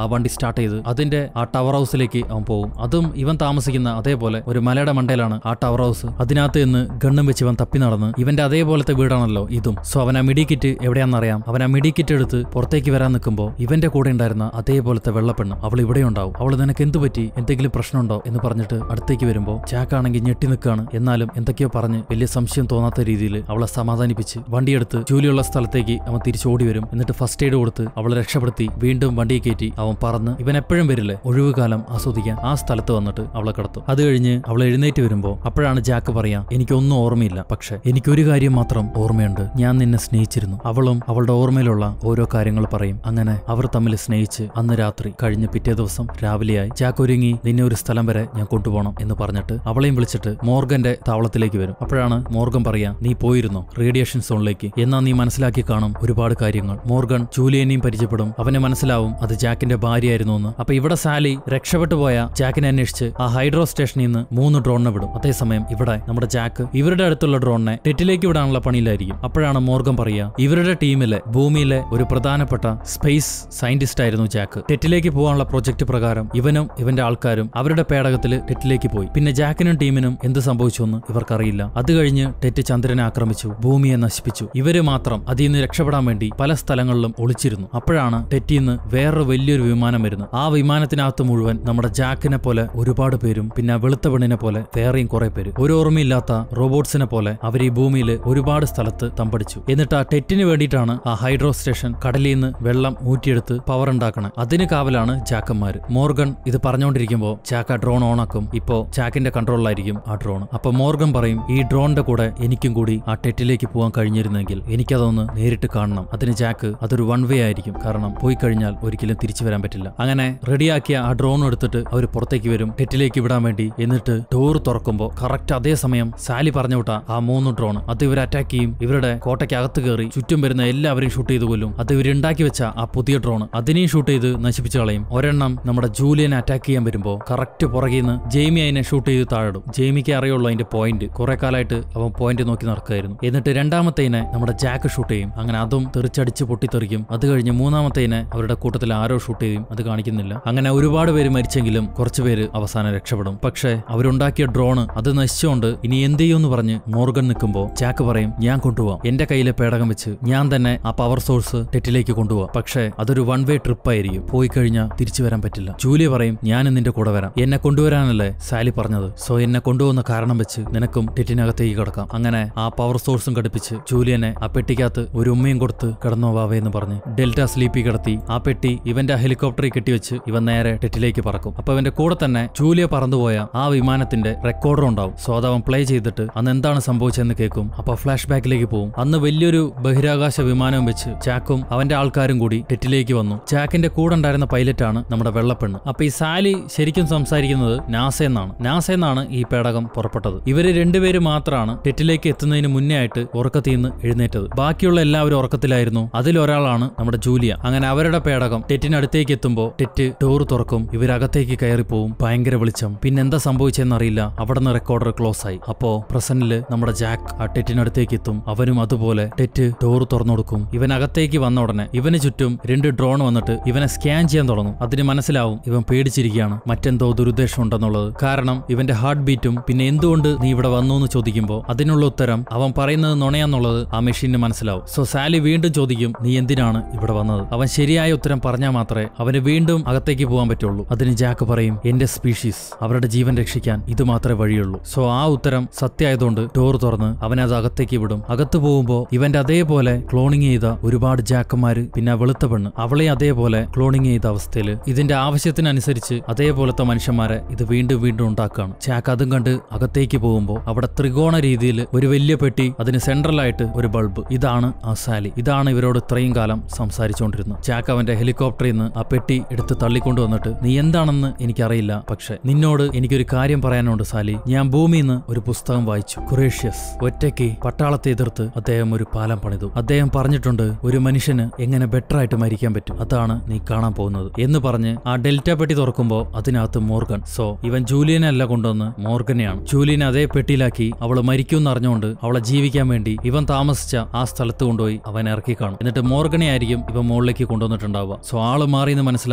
സ്റ്റാർട്ട് ചെയ്ത് അതിന്റെ ആ ടവർ ഹൗസിലേക്ക് അവൻ പോകും. അതും ഇവൻ താമസിക്കുന്ന അതേപോലെ ഒരു മലയുടെ മണ്ടയിലാണ് ആ ടവർ ഹൗസ്. അതിനകത്ത് നിന്ന് ഗണ്ണും വെച്ച് ഇവൻ തപ്പി നടന്ന് ഇവന്റെ അതേപോലത്തെ വീടാണല്ലോ ഇതും. സോ അവൻ ആ മിഡിക്കിറ്റ് എവിടെയാണെന്നറിയാം. അവൻ ആ മിഡിക്കിറ്റ് എടുത്ത് പുറത്തേക്ക് വരാൻ നിൽക്കുമ്പോൾ ഇവന്റെ കൂടെ ഉണ്ടായിരുന്ന അതേപോലത്തെ വെള്ളപ്പെണ്ണ് അവൾ ഇവിടെ ഉണ്ടാവും. അവൾ നിനക്ക് എന്ത് പറ്റി, എന്തെങ്കിലും പ്രശ്നമുണ്ടോ എന്ന് പറഞ്ഞിട്ട് അടുത്തേക്ക് വരുമ്പോൾ ജാക്ക് ആണെങ്കിൽ ഞെട്ടി നിൽക്കുകയാണ്. എന്നാലും എന്തൊക്കെയോ പറഞ്ഞ് വലിയ സംശയം തോന്നാത്ത രീതിയിൽ അവളെ സമാധാനിപ്പിച്ച് വണ്ടിയെടുത്ത് ജോലിയുള്ള സ്ഥലത്തേക്ക് അവൻ തിരിച്ചോടി വരും. എന്നിട്ട് ഫസ്റ്റ് എയ്ഡ് കൊടുത്ത് അവളെ രക്ഷപ്പെടുത്തി വീണ്ടും വണ്ടിയെ കയറ്റി അവൻ പറന്ന് ഇവൻ എപ്പോഴും വരില്ലേ ഒഴിവുകാലം ആസ്വദിക്കാൻ ആ സ്ഥലത്ത് വന്നിട്ട് അവളെ കടത്തും. അത് കഴിഞ്ഞ് അവൾ എഴുന്നേറ്റ് വരുമ്പോൾ അപ്പോഴാണ് ജാക്ക് പറയാ, എനിക്കൊന്നും ഓർമ്മയില്ല, പക്ഷെ എനിക്കൊരു കാര്യം മാത്രം ഓർമ്മയുണ്ട്, ഞാൻ നിന്നെ സ്നേഹിച്ചിരുന്നു. അവളും അവളുടെ ഓർമ്മയിലുള്ള ഓരോ കാര്യങ്ങൾ പറയും. അങ്ങനെ അവർ തമ്മിൽ സ്നേഹിച്ച് അന്ന് രാത്രി കഴിഞ്ഞ് പിറ്റേ ദിവസം രാവിലെയായി ജാക്ക് ഒരുങ്ങി നിന്നെ ഒരു സ്ഥലം വരെ ഞാൻ കൊണ്ടുപോകണം എന്ന് പറഞ്ഞിട്ട് അവളെയും വിളിച്ചിട്ട് മോർഗന്റെ താവളത്തിലേക്ക് വരും. അപ്പോഴാണ് മോർഗൻ പറയാ, നീ പോയിരുന്നോ റേഡിയേഷൻ സോണിലേക്ക്, എന്നാ നീ മനസ്സിലാക്കി കാണും ഒരുപാട് കാര്യങ്ങൾ. മോർഗൻ ജൂലിയനെയും പരിചയപ്പെടും. അവന് മനസ്സിലാവും അത് ജാക്കിന്റെ ഭാര്യയായിരുന്നു എന്ന്. അപ്പൊ ഇവിടെ സാലി രക്ഷപ്പെട്ടു പോയ ജാക്കിനെ അന്വേഷിച്ച് ആ ഹൈഡ്രോ സ്റ്റേഷനിൽ നിന്ന് മൂന്ന് ഡ്രോണിനെ വിടും. അതേസമയം ഇവിടെ നമ്മുടെ ജാക്ക് ഇവരുടെ അടുത്തുള്ള ഡ്രോണിനെ ടെറ്റിലേക്ക് വിടാനുള്ള പണിയിലായിരിക്കും. അപ്പോഴാണ് മോർഗൻ പറയാ, ഇവരുടെ ടീമിലെ ഭൂമിയിലെ ഒരു പ്രധാനപ്പെട്ട സ്പേസ് സയന്റിസ്റ്റ് ആയിരുന്നു ജാക്ക്. ടെറ്റിലേക്ക് പോകാനുള്ള പ്രൊജക്ട് പ്രകാരം ഇവനും ഇവന്റെ ആൾക്കാരും അവരുടെ പേടകത്തിൽ ടെറ്റിലേക്ക് പോയി. പിന്നെ ജാക്കിനും ടീമിനും എന്ത് സംഭവിച്ചുവെന്ന് ഇവർക്കറിയില്ല. അത് കഴിഞ്ഞ് ടെറ്റ് ചന്ദ്രനെ ആക്രമിച്ചു, ഭൂമിയെ നശിപ്പിച്ചു. ഇവര് മാത്രം അതിൽ നിന്ന് രക്ഷപ്പെടാൻ വേണ്ടി പല സ്ഥലങ്ങളിലും ഒളിച്ചിരുന്നു. അപ്പോഴാണ് ടെറ്റിൽ നിന്ന് വേറൊരു വലിയൊരു വിമാനം വരുന്നത്. ആ വിമാനത്തിനകത്ത് മുഴുവൻ നമ്മുടെ ജാക്കിനെ പോലെ ഒരുപാട് പേരും പിന്നെ വെളുത്ത പെണ്ണിനെ പോലെ വേറെയും കുറെ പേര്, ഒരു ഓർമ്മയില്ലാത്ത റോബോട്ട്സിനെ പോലെ അവർ ഈ ഭൂമിയിൽ ഒരുപാട് സ്ഥലത്ത് തമ്പടിച്ചു. എന്നിട്ട് ആ ടെറ്റിന് വേണ്ടിയിട്ടാണ് ആ ഹൈഡ്രോ സ്റ്റേഷൻ കടലിൽ നിന്ന് വെള്ളം ഊറ്റിയെടുത്ത് പവർ ഉണ്ടാക്കണം. അതിന് കാവലാണ് ജാക്കന്മാര്. മോർഗൻ ഇത് പറഞ്ഞുകൊണ്ടിരിക്കുമ്പോൾ ജാക്ക് ആ ഡ്രോൺ ഓണാക്കും. ഇപ്പോ ജാക്കിന്റെ കൺട്രോളിലായിരിക്കും ആ ഡ്രോൺ. അപ്പൊ മോർഗൻ പറയും, ഈ ഡ്രോണിന്റെ കൂടെ എനിക്കും കൂടി ആ ടെറ്റിലേക്ക് പോകാൻ കഴിഞ്ഞിരുന്നെങ്കിൽ എനിക്കതൊന്ന് നേരിട്ട് കാണണം. അതിന് ജാക്ക് അതൊരു വൺ വേ ആയിരിക്കും, കാരണം പോയി കഴിഞ്ഞാൽ ഒരിക്കലും തിരിച്ചു വരാൻ പറ്റില്ല. അങ്ങനെ റെഡിയാക്കിയ ആ ഡ്രോൺ എടുത്തിട്ട് അവർ പുറത്തേക്ക് വരും ടെറ്റിലേക്ക് വിടാൻ വേണ്ടി. എന്നിട്ട് ഡോർ തുറക്കുമ്പോൾ കറക്റ്റ് അതേ സമയം സാലി പറഞ്ഞു വിട്ട ആ മൂന്ന് ഡ്രോൺ അത് ഇവർ അറ്റാക്ക് ചെയ്യും. ഇവരുടെ കോട്ടയ്ക്കകത്ത് കയറി ചുറ്റും വരുന്ന എല്ലാവരെയും ഷൂട്ട് ചെയ്ത് കൊല്ലും. അത് ഇവരുണ്ടാക്കി വെച്ച ആ പുതിയ ഡ്രോൺ അതിനെയും ഷൂട്ട് ചെയ്ത് നശിപ്പിച്ചു കളയും. ഒരെണ്ണം നമ്മുടെ ജൂലിയനെ അറ്റാക്ക് ചെയ്യാൻ വരുമ്പോൾ കറക്റ്റ് പുറകിൽ നിന്ന് ജെയ്മി അതിനെ ഷൂട്ട് ചെയ്ത് താഴെടും. ജെയ്മിക്ക് അറിയുള്ളൂ അതിന്റെ പോയിന്റ്. കുറെ കാലമായിട്ട് അവൻ പോയിന്റ് നോക്കി നടക്കുകയായിരുന്നു. എന്നിട്ട് രണ്ടാമത്തേനെ നമ്മുടെ ജാക്ക് ഷൂട്ട് ചെയ്യും. അങ്ങനെ അതും തെറിച്ചടിച്ച് പൊട്ടിത്തെറിക്കും. അത് കഴിഞ്ഞ് മൂന്നാമത്തേനെ അവരുടെ കൂട്ടത്തിൽ ആരോ ഷൂട്ട് ചെയ്യും, അത് കാണിക്കുന്നില്ല. അങ്ങനെ ഒരുപാട് പേര് മരിച്ചെങ്കിലും കുറച്ചു പേര് അവസാനം രക്ഷപ്പെടും. പക്ഷേ അവരുണ്ടാക്കിയ ഡ്രോൺ അത് നശിച്ചുകൊണ്ട് ഇനി എന്ത് ചെയ്യുമെന്ന് പറഞ്ഞ് മോർഗൻ നിൽക്കുമ്പോൾ ജാക്ക് പറയും, ഞാൻ കൊണ്ടുപോവാം, എന്റെ കയ്യിലെ പേടകം വെച്ച് ഞാൻ തന്നെ ആ പവർ സോഴ്സ് ടെറ്റിലേക്ക് കൊണ്ടുപോവാം. പക്ഷേ അതൊരു വൺ വേ ട്രിപ്പ് ആയിരിക്കും, പോയി കഴിഞ്ഞാൽ തിരിച്ചു വരാൻ പറ്റില്ല. ജൂലിയ പറയും, ഞാൻ നിന്റെ കൂടെ വരാം, എന്നെ കൊണ്ടുവരാനല്ലേ സാലി പറഞ്ഞത്, സോ എന്നെ കൊണ്ടുപോകുന്ന കാരണം വെച്ച് നിനക്കും ടെറ്റിനകത്തേക്ക് കിടക്കാം. അങ്ങനെ ആ പവർ സോഴ്സും ഘടിപ്പിച്ച് ജൂലിയനെ ആ പെട്ടിക്കകത്ത് ഒരു ഉമ്മയും കൊടുത്ത് കിടന്നോ വാവയെന്ന് പറഞ്ഞ് ഡെൽറ്റ സ്ലീപ്പി കിടത്തി ആ പെട്ടി ഇവന്റെ ഹെലികോപ്റ്ററിൽ കെട്ടിവെച്ച് ഇവൻ നേരെ ടെറ്റിലേക്ക് പറക്കും. അപ്പൊ ഇവന്റെ കൂടെ തന്നെ ജൂലിയ പറന്നുപോയ ആ വിമാനത്തിന്റെ റെക്കോർഡർ ഉണ്ടാവും. സോ അതവൻ പ്ലേ ചെയ്തിട്ട് അന്ന് എന്താണ് സംഭവിച്ചതെന്ന് കേൾക്കും. അപ്പൊ ഫ്ലാഷ് ബാക്കിലേക്ക് പോകും. അന്ന് വലിയൊരു ബഹിരാകാശ വിമാനവും വെച്ച് ജാക്കും അവന്റെ ആൾക്കാരും കൂടി ടെറ്റിലേക്ക് വന്നു. ജാക്കിന്റെ കൂടെ ഉണ്ടായിരുന്ന പൈലറ്റാണ് നമ്മുടെ വെള്ളപ്പെണ്ണ്. അപ്പൊ ഈ സാലി ശരിക്കും സംസാരിക്കുന്നത് നാസ എന്നാണ്. നാസ എന്നാണ് ഈ പേടകം പുറപ്പെട്ടത്. ഇവര് രണ്ടുപേര് മാത്രമാണ് ടെറ്റിലേക്ക് എത്തുന്നതിന് മുന്നേ ആയിട്ട് ഉറക്കത്തിൽ നിന്ന് എഴുന്നേറ്റത്. ബാക്കിയുള്ള എല്ലാവരും ഉറക്കത്തിലായിരുന്നു. അതിലൊരാളാണ് നമ്മുടെ ജൂലിയ. അങ്ങനെ അവരുടെ പേടകം ടെറ്റിനടുത്തേക്ക് എത്തുമ്പോൾ ടെറ്റ് ഡോർ തുറക്കും. ഇവരകത്തേക്ക് കയറിപ്പോവും. ഭയങ്കര വെളിച്ചം. പിന്നെ എന്താ സംഭവിച്ചെന്നറിയില്ല. അവിടെ നിന്ന് റെക്കോർഡർ ക്ലോസ് ആയി. അപ്പോ പ്രസന്റില് നമ്മുടെ ജാക്ക് ആ ടെറ്റിനടുത്തേക്ക് എത്തും. അവനും അതുപോലെ ടെറ്റ് ഡോർ തുറന്നു കൊടുക്കും. ഇവൻ അകത്തേക്ക് വന്ന ഉടനെ ഇവന് ചുറ്റും രണ്ട് ഡ്രോൺ വന്നിട്ട് ഇവനെ സ്കാൻ ചെയ്യാൻ തുടങ്ങും. അതിന് മനസ്സിലാവും ഇവൻ പേടിച്ചിരിക്കുകയാണ്, മറ്റെന്തോ ദുരുദ്ദേശം ഉണ്ടെന്നുള്ളത്. കാരണം ഇവന്റെ ഹാർട്ട് ബീറ്റും പിന്നെ എന്തുകൊണ്ട് നീ ഇവിടെ വന്നു എന്ന് ചോദിക്കുമ്പോൾ അതിനുള്ള ഉത്തരം അവൻ പറയുന്നത് നുണയാന്നുള്ളത് ആ മെഷീന് മനസ്സിലാവും. സോ സാലി വീണ്ടും ചോദിക്കും, നീ എന്തിനാണ് ഇവിടെ വന്നത്? അവൻ ശരിയായ ഉത്തരം പറഞ്ഞാൽ മാത്രമേ അവന് വീണ്ടും അകത്തേക്ക് പോകാൻ പറ്റുള്ളൂ. അതിന് ജാക്ക് പറയും, എന്റെ സ്പീഷീസ് അവരുടെ ജീവൻ രക്ഷിക്കാൻ ഇത് മാത്രമേ വഴിയുള്ളൂ. സോ ആ ഉത്തരം സത്യമായതുകൊണ്ട് ഡോർ തുറന്ന് അവനെ അത് അകത്തേക്ക് വിടും. അകത്ത് പോകുമ്പോൾ ഇവന്റെ അതേപോലെ ക്ലോണിങ് ചെയ്ത ഒരുപാട് ജാക്കന്മാര് പിന്നെ വെളുത്ത പെണ്ണ് അവളെ അതേപോലെ ക്ലോണിങ് ചെയ്ത അവസ്ഥയിൽ ഇതിന്റെ ആവശ്യത്തിനനുസരിച്ച് അതേപോലത്തെ മനുഷ്യന്മാരെ ഇത് വീണ്ടും വീണ്ടും ഉണ്ടാക്കുകയാണ്. ജാക്ക് അതും കണ്ട് അകത്തേക്ക് പോകുമ്പോൾ അവിടെ ത്രികോണ രീതിയിൽ ഒരു വലിയ പെട്ടി, അതിന് സെൻട്രലായിട്ട് ഒരു ബൾബ്. ഇതാണ് ആ സാലി. ഇതാണ് ഇവരോട് ഇത്രയും കാലം സംസാരിച്ചുകൊണ്ടിരുന്നത്. ജാക്ക് അവന്റെ ഹെലികോപ്റ്ററിൽ നിന്ന് ആ പെട്ടി എടുത്ത് തള്ളിക്കൊണ്ടു വന്നിട്ട്, നീ എന്താണെന്ന് എനിക്കറിയില്ല, പക്ഷെ നിന്നോട് എനിക്കൊരു കാര്യം പറയാനുണ്ട് സാലി. ഞാൻ ഭൂമിയിൽ നിന്ന് ഒരു പുസ്തകം വായിച്ചു. കുറേഷ്യസ് ഒറ്റയ്ക്ക് പട്ടാളത്തെ എതിർത്ത് അദ്ദേഹം ഒരു പാലം പണിതു. അദ്ദേഹം പറഞ്ഞിട്ടുണ്ട് ഒരു മനുഷ്യന് എങ്ങനെ ബെറ്റർ ആയിട്ട് മരിക്കാൻ പറ്റും, അതാണ് നീ കാണാൻ പോകുന്നത് എന്ന് പറഞ്ഞ് ആ ഡെൽറ്റ പെട്ടി തുറക്കുമ്പോൾ അതിനകത്ത് മോർഗൻ. സോ ഇവൻ ജൂലിയനെ അല്ല കൊണ്ടുവന്ന് മോർഗനെയാണ്. ജൂലിയനെ അതേ പെട്ടിയിലാക്കി അവള് മരിക്കുമെന്ന് അറിഞ്ഞുകൊണ്ട് അവളെ ജീവിക്കാൻ വേണ്ടി ഇവൻ താമസിച്ച ആ സ്ഥലത്ത് കൊണ്ടുപോയി അവൻ ഇറക്കി കാണും. എന്നിട്ട് മോർഗനെ ആയിരിക്കും ഇവൻ മുകളിലേക്ക് കൊണ്ടുവന്നിട്ടുണ്ടാവുക. സോ ആള് മാറിയെന്ന് മനസ്സിലായി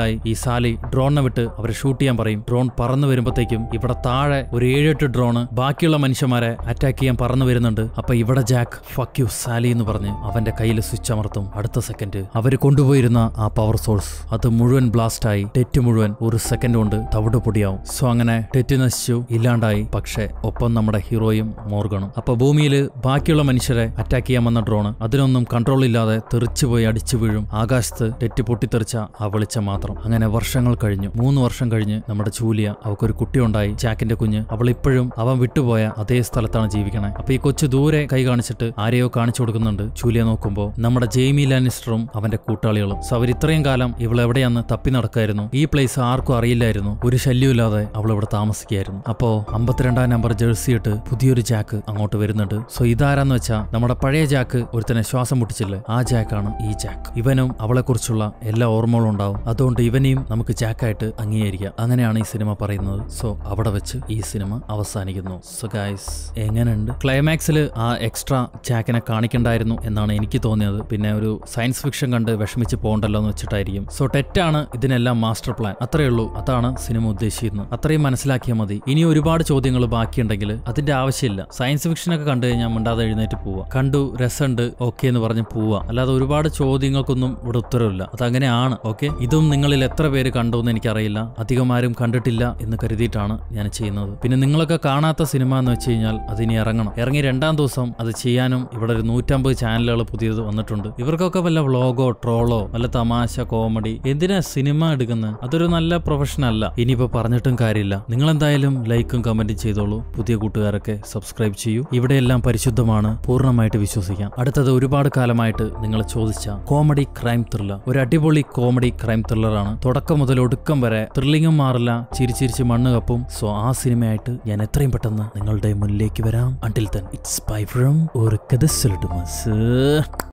ദിവസങ്ങളായി ഈ സാലി ഡ്രോണിനെ വിട്ട് അവരെ ഷൂട്ട് ചെയ്യാൻ പറയും. ഡ്രോൺ പറന്നു വരുമ്പോഴത്തേക്കും ഇവിടെ താഴെ ഒരു ഏഴെട്ട് ഡ്രോണ് ബാക്കിയുള്ള മനുഷ്യന്മാരെ അറ്റാക്ക് ചെയ്യാൻ പറന്നു വരുന്നുണ്ട്. അപ്പൊ ഇവിടെ ജാക്ക് ഫക്ക് യു സാലി എന്ന് പറഞ്ഞ് അവന്റെ കയ്യിൽ സ്വിച്ച് അമർത്തും. അടുത്ത സെക്കൻഡ് അവര് കൊണ്ടുപോയിരുന്ന ആ പവർ സോഴ്സ് അത് മുഴുവൻ ബ്ലാസ്റ്റ് ആയി ടെറ്റ് മുഴുവൻ ഒരു സെക്കൻഡ് കൊണ്ട് തവിട് പൊടിയാവും. സോ അങ്ങനെ ടെറ്റ് നശിച്ചു, ഇല്ലാണ്ടായി. പക്ഷെ ഒപ്പം നമ്മുടെ ഹീറോയും മോർഗണും. അപ്പൊ ഭൂമിയിൽ ബാക്കിയുള്ള മനുഷ്യരെ അറ്റാക്ക് ചെയ്യാൻ വന്ന ഡ്രോണ് അതിനൊന്നും കൺട്രോൾ ഇല്ലാതെ തെറിച്ചുപോയി അടിച്ചു വീഴും. ആകാശത്ത് ടെറ്റ് പൊട്ടിത്തെറിച്ച ആ വെളിച്ചം മാത്രം. അങ്ങനെ വർഷങ്ങൾ കഴിഞ്ഞു. മൂന്ന് വർഷം കഴിഞ്ഞ് നമ്മുടെ ജൂലിയ അവക്കൊരു കുട്ടിയുണ്ടായി, ജാക്കിന്റെ കുഞ്ഞ്. അവൾ ഇപ്പോഴും അവൻ വിട്ടുപോയ അതേ സ്ഥലത്താണ് ജീവിക്കണേ. അപ്പൊ ഈ കൊച്ചു ദൂരെ കൈ കാണിച്ചിട്ട് ആരെയോ കാണിച്ചു കൊടുക്കുന്നുണ്ട്. ജൂലിയ നോക്കുമ്പോ നമ്മുടെ ജെയ്മി ലാനിസ്റ്ററും അവന്റെ കൂട്ടാളികളും. സോ അവർ ഇത്രയും കാലം ഇവൾ എവിടെയാന്ന് തപ്പി നടക്കായിരുന്നു. ഈ പ്ലേസ് ആർക്കും അറിയില്ലായിരുന്നു. ഒരു ശല്യമില്ലാതെ അവൾ ഇവിടെ താമസിക്കുകയായിരുന്നു. അപ്പോ അമ്പത്തിരണ്ടാം നമ്പർ ജേഴ്സി ഇട്ട് പുതിയൊരു ജാക്ക് അങ്ങോട്ട് വരുന്നുണ്ട്. സോ ഇതാരാന്ന് വെച്ചാ നമ്മുടെ പഴയ ജാക്ക് ഒരുത്തനെ ശ്വാസം മുട്ടിച്ചില്ലേ, ആ ജാക്കാണ് ഈ ജാക്ക്. ഇവനും അവളെ കുറിച്ചുള്ള എല്ലാ ഓർമ്മകളും ഉണ്ടാവും. അതുകൊണ്ട് ഇവനെയും നമുക്ക് ജാക്കായിട്ട് അംഗീകരിക്കാം. അങ്ങനെയാണ് ഈ സിനിമ പറയുന്നത്. സോ അവിടെ വെച്ച് ഈ സിനിമ അവസാനിക്കുന്നു. സോ ഗൈസ്, എങ്ങനെയുണ്ട്? ക്ലൈമാക്സിൽ ആ എക്സ്ട്രാ ജാക്കിനെ കാണിക്കണ്ടായിരുന്നു എന്നാണ് എനിക്ക് തോന്നിയത്. പിന്നെ ഒരു സയൻസ് ഫിക്ഷൻ കണ്ട് വിഷമിച്ച് പോകണ്ടല്ലോ എന്ന് വെച്ചിട്ടായിരിക്കും. സോ തെറ്റാണ് ഇതിനെല്ലാം മാസ്റ്റർ പ്ലാൻ. അത്രയേ ഉള്ളൂ. അതാണ് സിനിമ ഉദ്ദേശിക്കുന്നത്. അത്രയും മനസ്സിലാക്കിയാൽ മതി. ഇനി ഒരുപാട് ചോദ്യങ്ങൾ ബാക്കിയുണ്ടെങ്കിൽ അതിന്റെ ആവശ്യമില്ല. സയൻസ് ഫിക്ഷനൊക്കെ കണ്ടു കഴിഞ്ഞാൽ മിണ്ടാതെ എഴുന്നേറ്റ് പോവുക. കണ്ടു, രസമുണ്ട്, ഓക്കെ എന്ന് പറഞ്ഞ് പോവുക. അല്ലാതെ ഒരുപാട് ചോദ്യങ്ങൾക്കൊന്നും ഇവിടെ ഉത്തരവില്ല. അതങ്ങനെയാണ്. ഓക്കെ, ഇതും നിങ്ങളിൽ എത്ര പേര് കണ്ടു എന്ന് എനിക്കറിയില്ല. അധികം ആരും കണ്ടിട്ടില്ല എന്ന് കരുതിയിട്ടാണ് ഞാൻ ചെയ്യുന്നത്. പിന്നെ നിങ്ങളൊക്കെ കാണാത്ത സിനിമ എന്ന് വെച്ച് കഴിഞ്ഞാൽ അതിനി ഇറങ്ങണം. ഇറങ്ങി രണ്ടാം ദിവസം അത് ചെയ്യാനും ഇവിടെ ഒരു നൂറ്റമ്പത് ചാനലുകൾ പുതിയത് വന്നിട്ടുണ്ട്. ഇവർക്കൊക്കെ വല്ല വ്ളോഗോ ട്രോളോ വല്ല തമാശ കോമഡി എന്തിനാ സിനിമ എടുക്കുന്നത്? അതൊരു നല്ല പ്രൊഫഷൻ അല്ല. ഇനിയിപ്പോ പറഞ്ഞിട്ടും കാര്യമില്ല. നിങ്ങൾ എന്തായാലും ലൈക്കും കമന്റും ചെയ്തോളൂ. പുതിയ കൂട്ടുകാരൊക്കെ സബ്സ്ക്രൈബ് ചെയ്യൂ. ഇവിടെയെല്ലാം പരിശുദ്ധമാണ്, പൂർണ്ണമായിട്ട് വിശ്വസിക്കാം. അടുത്തത് ഒരുപാട് കാലമായിട്ട് നിങ്ങൾ ചോദിച്ച കോമഡി ക്രൈം ത്രില്ലർ. ഒരു അടിപൊളി കോമഡി ക്രൈം ത്രില്ലറാണ്. തുടക്കം മുതൽ ഒടുക്കം വരെ ത്രില്ലിങ്ങും മാറില്ല, ചിരിച്ചിരിച്ച് മണ്ണ് കപ്പും. സോ ആ സിനിമയായിട്ട് ഞാൻ എത്രയും പെട്ടെന്ന് നിങ്ങളുടെ മുന്നിലേക്ക് വരാം. Until then, it's bye from ഒരു കഥ സൊല്ലട്ടുമാ.